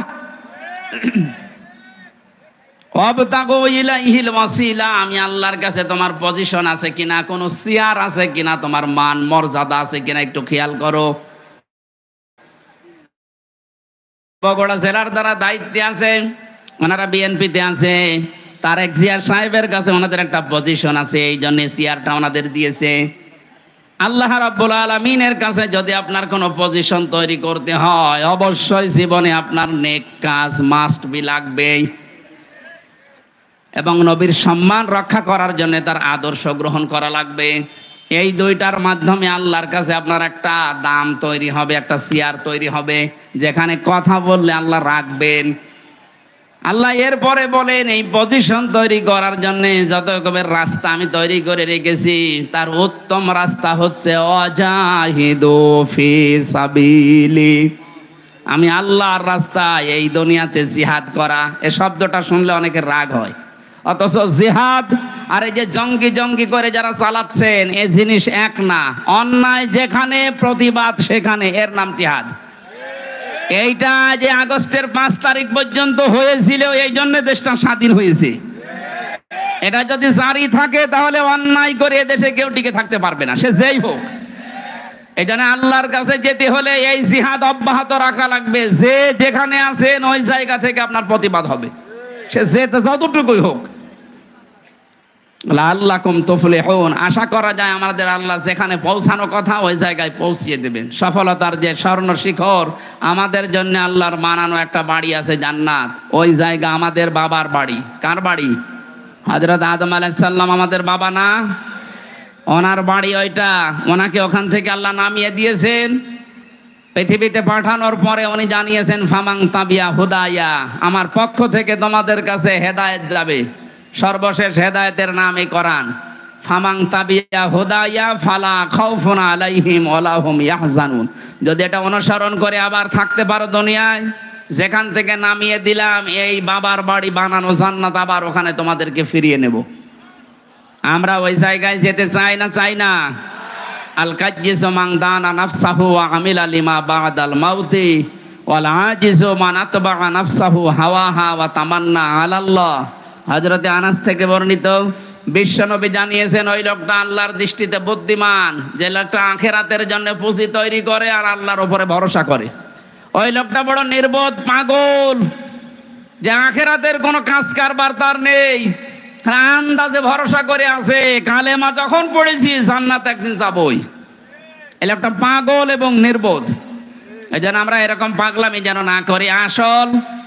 Speaker 1: ওয়াবতাগু ইলাইহিল ওয়াসিলা, আমি আল্লাহর কাছে তোমার পজিশন আছে কিনা, কোনো চেয়ার আছে কিনা, তোমার মান মর্যাদা আছে কিনা একটু খেয়াল করো। বগুড়া জেলার দ্বারা দায়িত্বে আছে, ওনারা বিএনপিতে আছে, তারেক জিয়া সাহেবের কাছে ওনাদের একটা পজিশন আছে, এই জন্য চেয়ারটা ওনাদের দিয়েছে। আল্লাহ রাব্বুল আলামিনের কাছে যদি আপনার কোনো পজিশন তৈরি করতে হয়, অবশ্যই জীবনে আপনার নেক কাজ মাস্ট বি লাগবেই, এবং নবীর সম্মান রক্ষা করার জন্য তার আদর্শ গ্রহণ করা লাগবে। এই দুইটার মাধ্যমে আল্লাহর কাছে আপনার একটা দাম তৈরি হবে, একটা চেয়ার তৈরি হবে, যেখানে কথা বললে আল্লাহ রাখবেন। আল্লাহ এরপরে বলেন এই পজিশন তৈরি করার জন্য যত রকমের রাস্তা আমি তৈরি করে রেখেছি, তার উত্তম রাস্তা হচ্ছে অজাহিদু ফি সাবিলি, আমি আল্লাহর রাস্তায় এই দুনিয়াতে জিহাদ করা। এই শব্দটা শুনলে অনেকের রাগ হয়, অথচ জিহাদ আর এই যে জঙ্গি জঙ্গি করে যারা চালাচ্ছেন এই জিনিস এক না। অন্যায় যেখানে, প্রতিবাদ সেখানে, এর নাম জিহাদ। এইটা যে আগস্টের পাঁচ তারিখ পর্যন্ত হয়েছিল, এই জন্য দেশটা স্বাধীন হয়েছে। এটা যদি জারি থাকে তাহলে অন্যায় করে এদেশে কেউ টিকে থাকতে পারবে না, সে যেই হোক। এই জন্য আল্লাহর কাছে যেতে হলে এই জিহাদ অব্যাহত রাখা লাগবে। যে যেখানে আছেন ওই জায়গা থেকে আপনার প্রতিবাদ হবে, সে যে যতটুকুই হোক। লাআল্লাকুম তুফলিহুন, আশা করা যায় আমাদের আল্লাহ যেখানে পৌঁছানো কথা ওই জায়গায় পৌঁছিয়ে দেবেন। সফলতার যে স্বর্ণ শিখর, আমাদের জন্য আল্লাহর বানানো একটা বাড়ি আছে জান্নাত, ওই জায়গা আমাদের বাবার বাড়ি। কার বাড়ি? হযরত আদম আলাইহিস সালাম আমাদের বাবা না? ওনার বাড়ি ওইটা। ওনাকে ওখান থেকে আল্লাহ নামিয়ে দিয়েছেন। পৃথিবীতে পাঠানোর পরে উনি জানিয়েছেন ফামাং তাবিয়া হুদায়া, আমার পক্ষ থেকে তোমাদের কাছে হেদায়েত যাবে। সর্বশেষ হেদায়েতের নাম এই কোরআন। ফামাং তাবিয়া হুদায়া ফালা খাউফুন আলাইহিম ওয়ালা হুম ইয়াহজানুন। যদি এটা অনুসরণ করে আবার থাকতে পারো দুনিয়ায়, যেখান থেকে নামিয়ে দিলাম এই বাবার বাড়ি বানানো জান্নাত, আবার ওখানে তোমাদেরকে ফিরিয়ে নেব। আমরা ওই জায়গায় যেতে চাই না? চাই না? আল কাজ্জিসু মান দানা নাফসাহু ওয়া আমিলা লিমা বাদাল মাউতি ওয়াল আজিজু মান আতবা'a নাফসাহু হাওয়াহা ওয়া তামান্না আলাল্লাহ। হযরতে আনাস থেকে বর্ণিত, বিশ্বনবী জানিয়েছেন ওই লোকটা আল্লাহর দৃষ্টিতে বুদ্ধিমান, যে লোকটা আখিরাতের জন্য পুঁজি তৈরি করে আর আল্লাহর উপরে ভরসা করে। ওই লোকটা বড় নির্বোধ, পাগল, যে আখিরাতের কোনো কাজ কারবার তার নেই, আন্দাজে ভরসা করে আছে কালেমা যখন পড়েছি জান্নাত একদিন যাবই। এই লোকটা পাগল এবং নির্বোধ। এই জন্য আমরা এরকম পাগলামি যেন না করি। আসল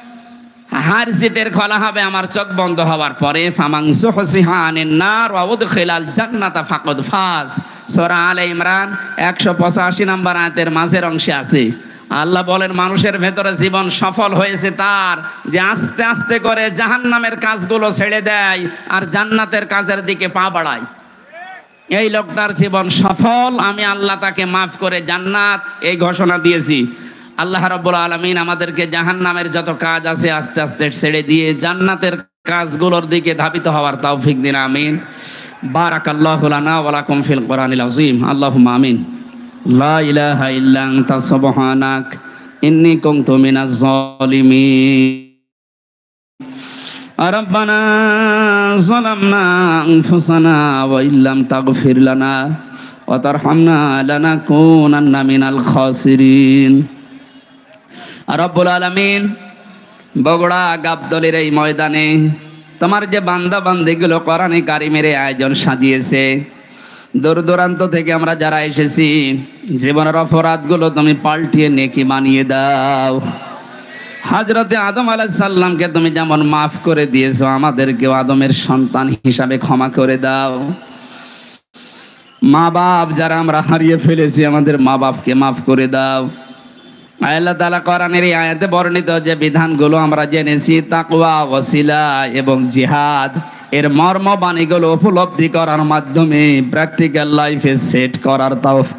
Speaker 1: হার জিতের খোলা হবে আমার চোখ বন্ধ হওয়ার পরে। ফামাং যুহজিহা আনিন নার ওয়া উদখিলাল জান্নাতা ফাকাদ ফাজ। সূরা আলে ইমরান একশো পঁচাশি নম্বর আয়াতের মাঝের অংশে আছে। আল্লাহ বলেন মানুষের ভেতরে জীবন সফল হয়েছে তার, যে আস্তে আস্তে করে জাহান্নামের কাজগুলো ছেড়ে দেয় আর জান্নাতের কাজের দিকে পা বাড়ায়। এই লোকটার জীবন সফল, আমি আল্লাহ তাকে মাফ করে জান্নাত এই ঘোষণা দিয়েছি। আল্লাহ রাব্বুল আলামিন আমাদেরকে জাহান্নামের যত কাজ আছে আস্তে আস্তে ছেড়ে দিয়ে জান্নাতের কাজগুলোর দিকে ধাবিত হওয়ার তৌফিক দিন, আমিন। বারাকাল্লাহু লানা ওয়া লাকুম ফিল কোরআনিল আযীম। আল্লাহুম্মা আমিন। লা ইলাহা ইল্লা আনতা সুবহানাক ইন্নী কুনতু মিনাজ জালিমিন। রাব্বানা যালামনা আনফুসানা ওয়া ইল্লাম তাগফির লানা ওয়া তারহামনা লানাকুনান্না মিনাল খাসিরিন। রব্বুল আলামিন, বগুড়া গাবতলীর এই ময়দানে তোমার যে বান্দা বান্দিগুলো কোরআনে কারিমের আয়োজন সাজিয়েছে, দূর দূরান্ত থেকে আমরা যারা এসেছি, জীবনের অপরাধগুলো তুমি পাল্টিয়ে নেকি বানিয়ে দাও। হযরতে আদম আলাইহিস সালামকে তুমি যেমন মাফ করে দিয়েছো, আমাদেরকেও আদমের সন্তান হিসাবে ক্ষমা করে দাও। মা বাপ যারা আমরা হারিয়ে ফেলেছি, আমাদের মা বাপকে মাফ করে দাও। আল্লাহ তাআলা কোরআনের এই আয়াতে বর্ণিত যে বিধানগুলো আমরা জেনেছি, তাকওয়া, ওয়াসিলা এবং জিহাদ, এর মর্ম বাণীগুলো উপলব্ধি করার মাধ্যমে প্র্যাকটিক্যাল লাইফে সেট করার তৌফিক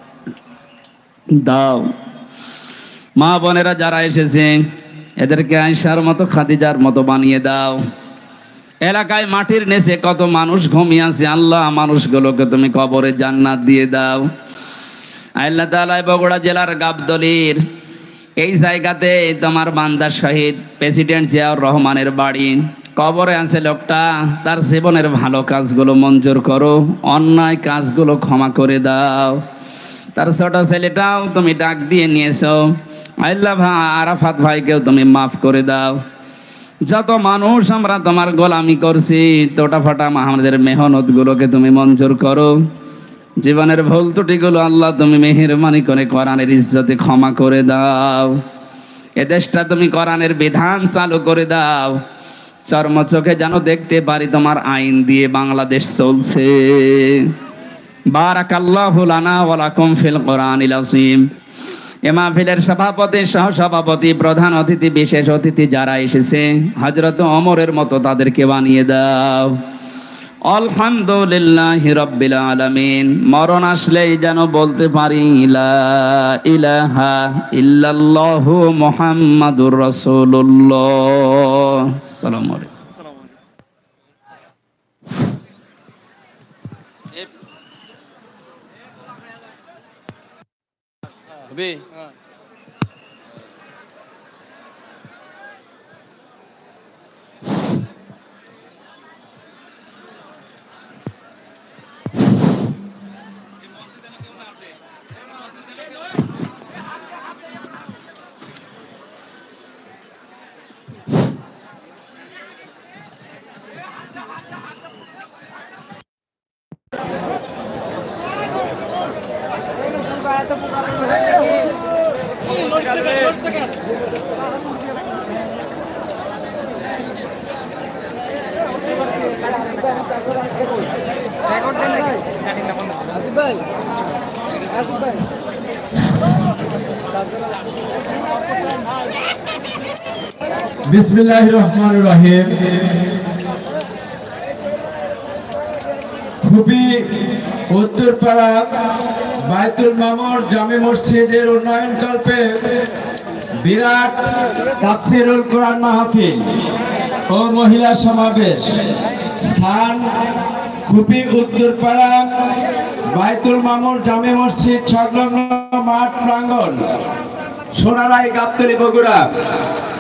Speaker 1: দাও। মা বোনেরা যারা এসেছে এদেরকে আয়েশার মতো, খাদিজার মতো বানিয়ে দাও। এলাকায় মাটির নিচে কত মানুষ ঘুমিয়ে আছে, আল্লাহ মানুষগুলোকে তুমি কবরে জান্নাত দিয়ে দাও। আল্লাহ তাআলা বগুড়া জেলার গাবতলীর এই জায়গাতে তোমার বান্দা শহীদ প্রেসিডেন্ট জিয়াউর রহমানের বাড়ি, কবরে আছে লোকটা, তার জীবনের ভালো কাজগুলো মঞ্জুর করো, অন্যায় কাজগুলো ক্ষমা করে দাও। তার ছোট ছেলেটাও তুমি ডাক দিয়ে নিয়েছো, আল্লাহ ভাই আরাফাত ভাইকেও তুমি মাফ করে দাও। যত মানুষ আমরা তোমার গোলামি করছি, তোটা ফাটা আমাদের মেহনত গুলোকে তুমি মঞ্জুর করো। জীবনের ভুল ত্রুটিগুলো আল্লাহ তুমি মেহেরবানি করে কোরআনের ইজ্জতে ক্ষমা করে দাও। এ দেশটা তুমি কোরআনের বিধান চালু করে দাও, চর্ম চোখে যেন দেখতে পারি তোমার আইন দিয়ে বাংলাদেশ চলছে। বারাকাল্লাহু লানা ওয়া লাকুম ফিল কোরআনিল আযীম। এ মাহফিলের সভাপতি, সহ সভাপতি, প্রধান অতিথি, বিশেষ অতিথি যারা এসেছে, হযরত ওমরের মতো তাদেরকে বানিয়ে দাও। আলহামদুলিল্লাহি রাব্বিল আলামিন। মরণ আসলেই যেন বলতে পারি লা ইলাহা ইল্লাল্লাহু মুহাম্মাদুর রাসূলুল্লাহ। আসসালামু আলাইকুম।
Speaker 3: বিসমিল্লাহির রহমানির রহিম। খুবই উত্তরপাড়া বায়তুল মামুর জামে মসজিদের উন্নয়ন কল্পে বিরাট তাফসীরুল কোরআন মাহফিল ও মহিলা সমাবেশ। স্থান খুবই উত্তরপাড়া বায়তুল মামুর জামে মসজিদ সংলগ্ন মাঠ প্রাঙ্গণ, সোনারাই, গাবতলী, বগুড়া।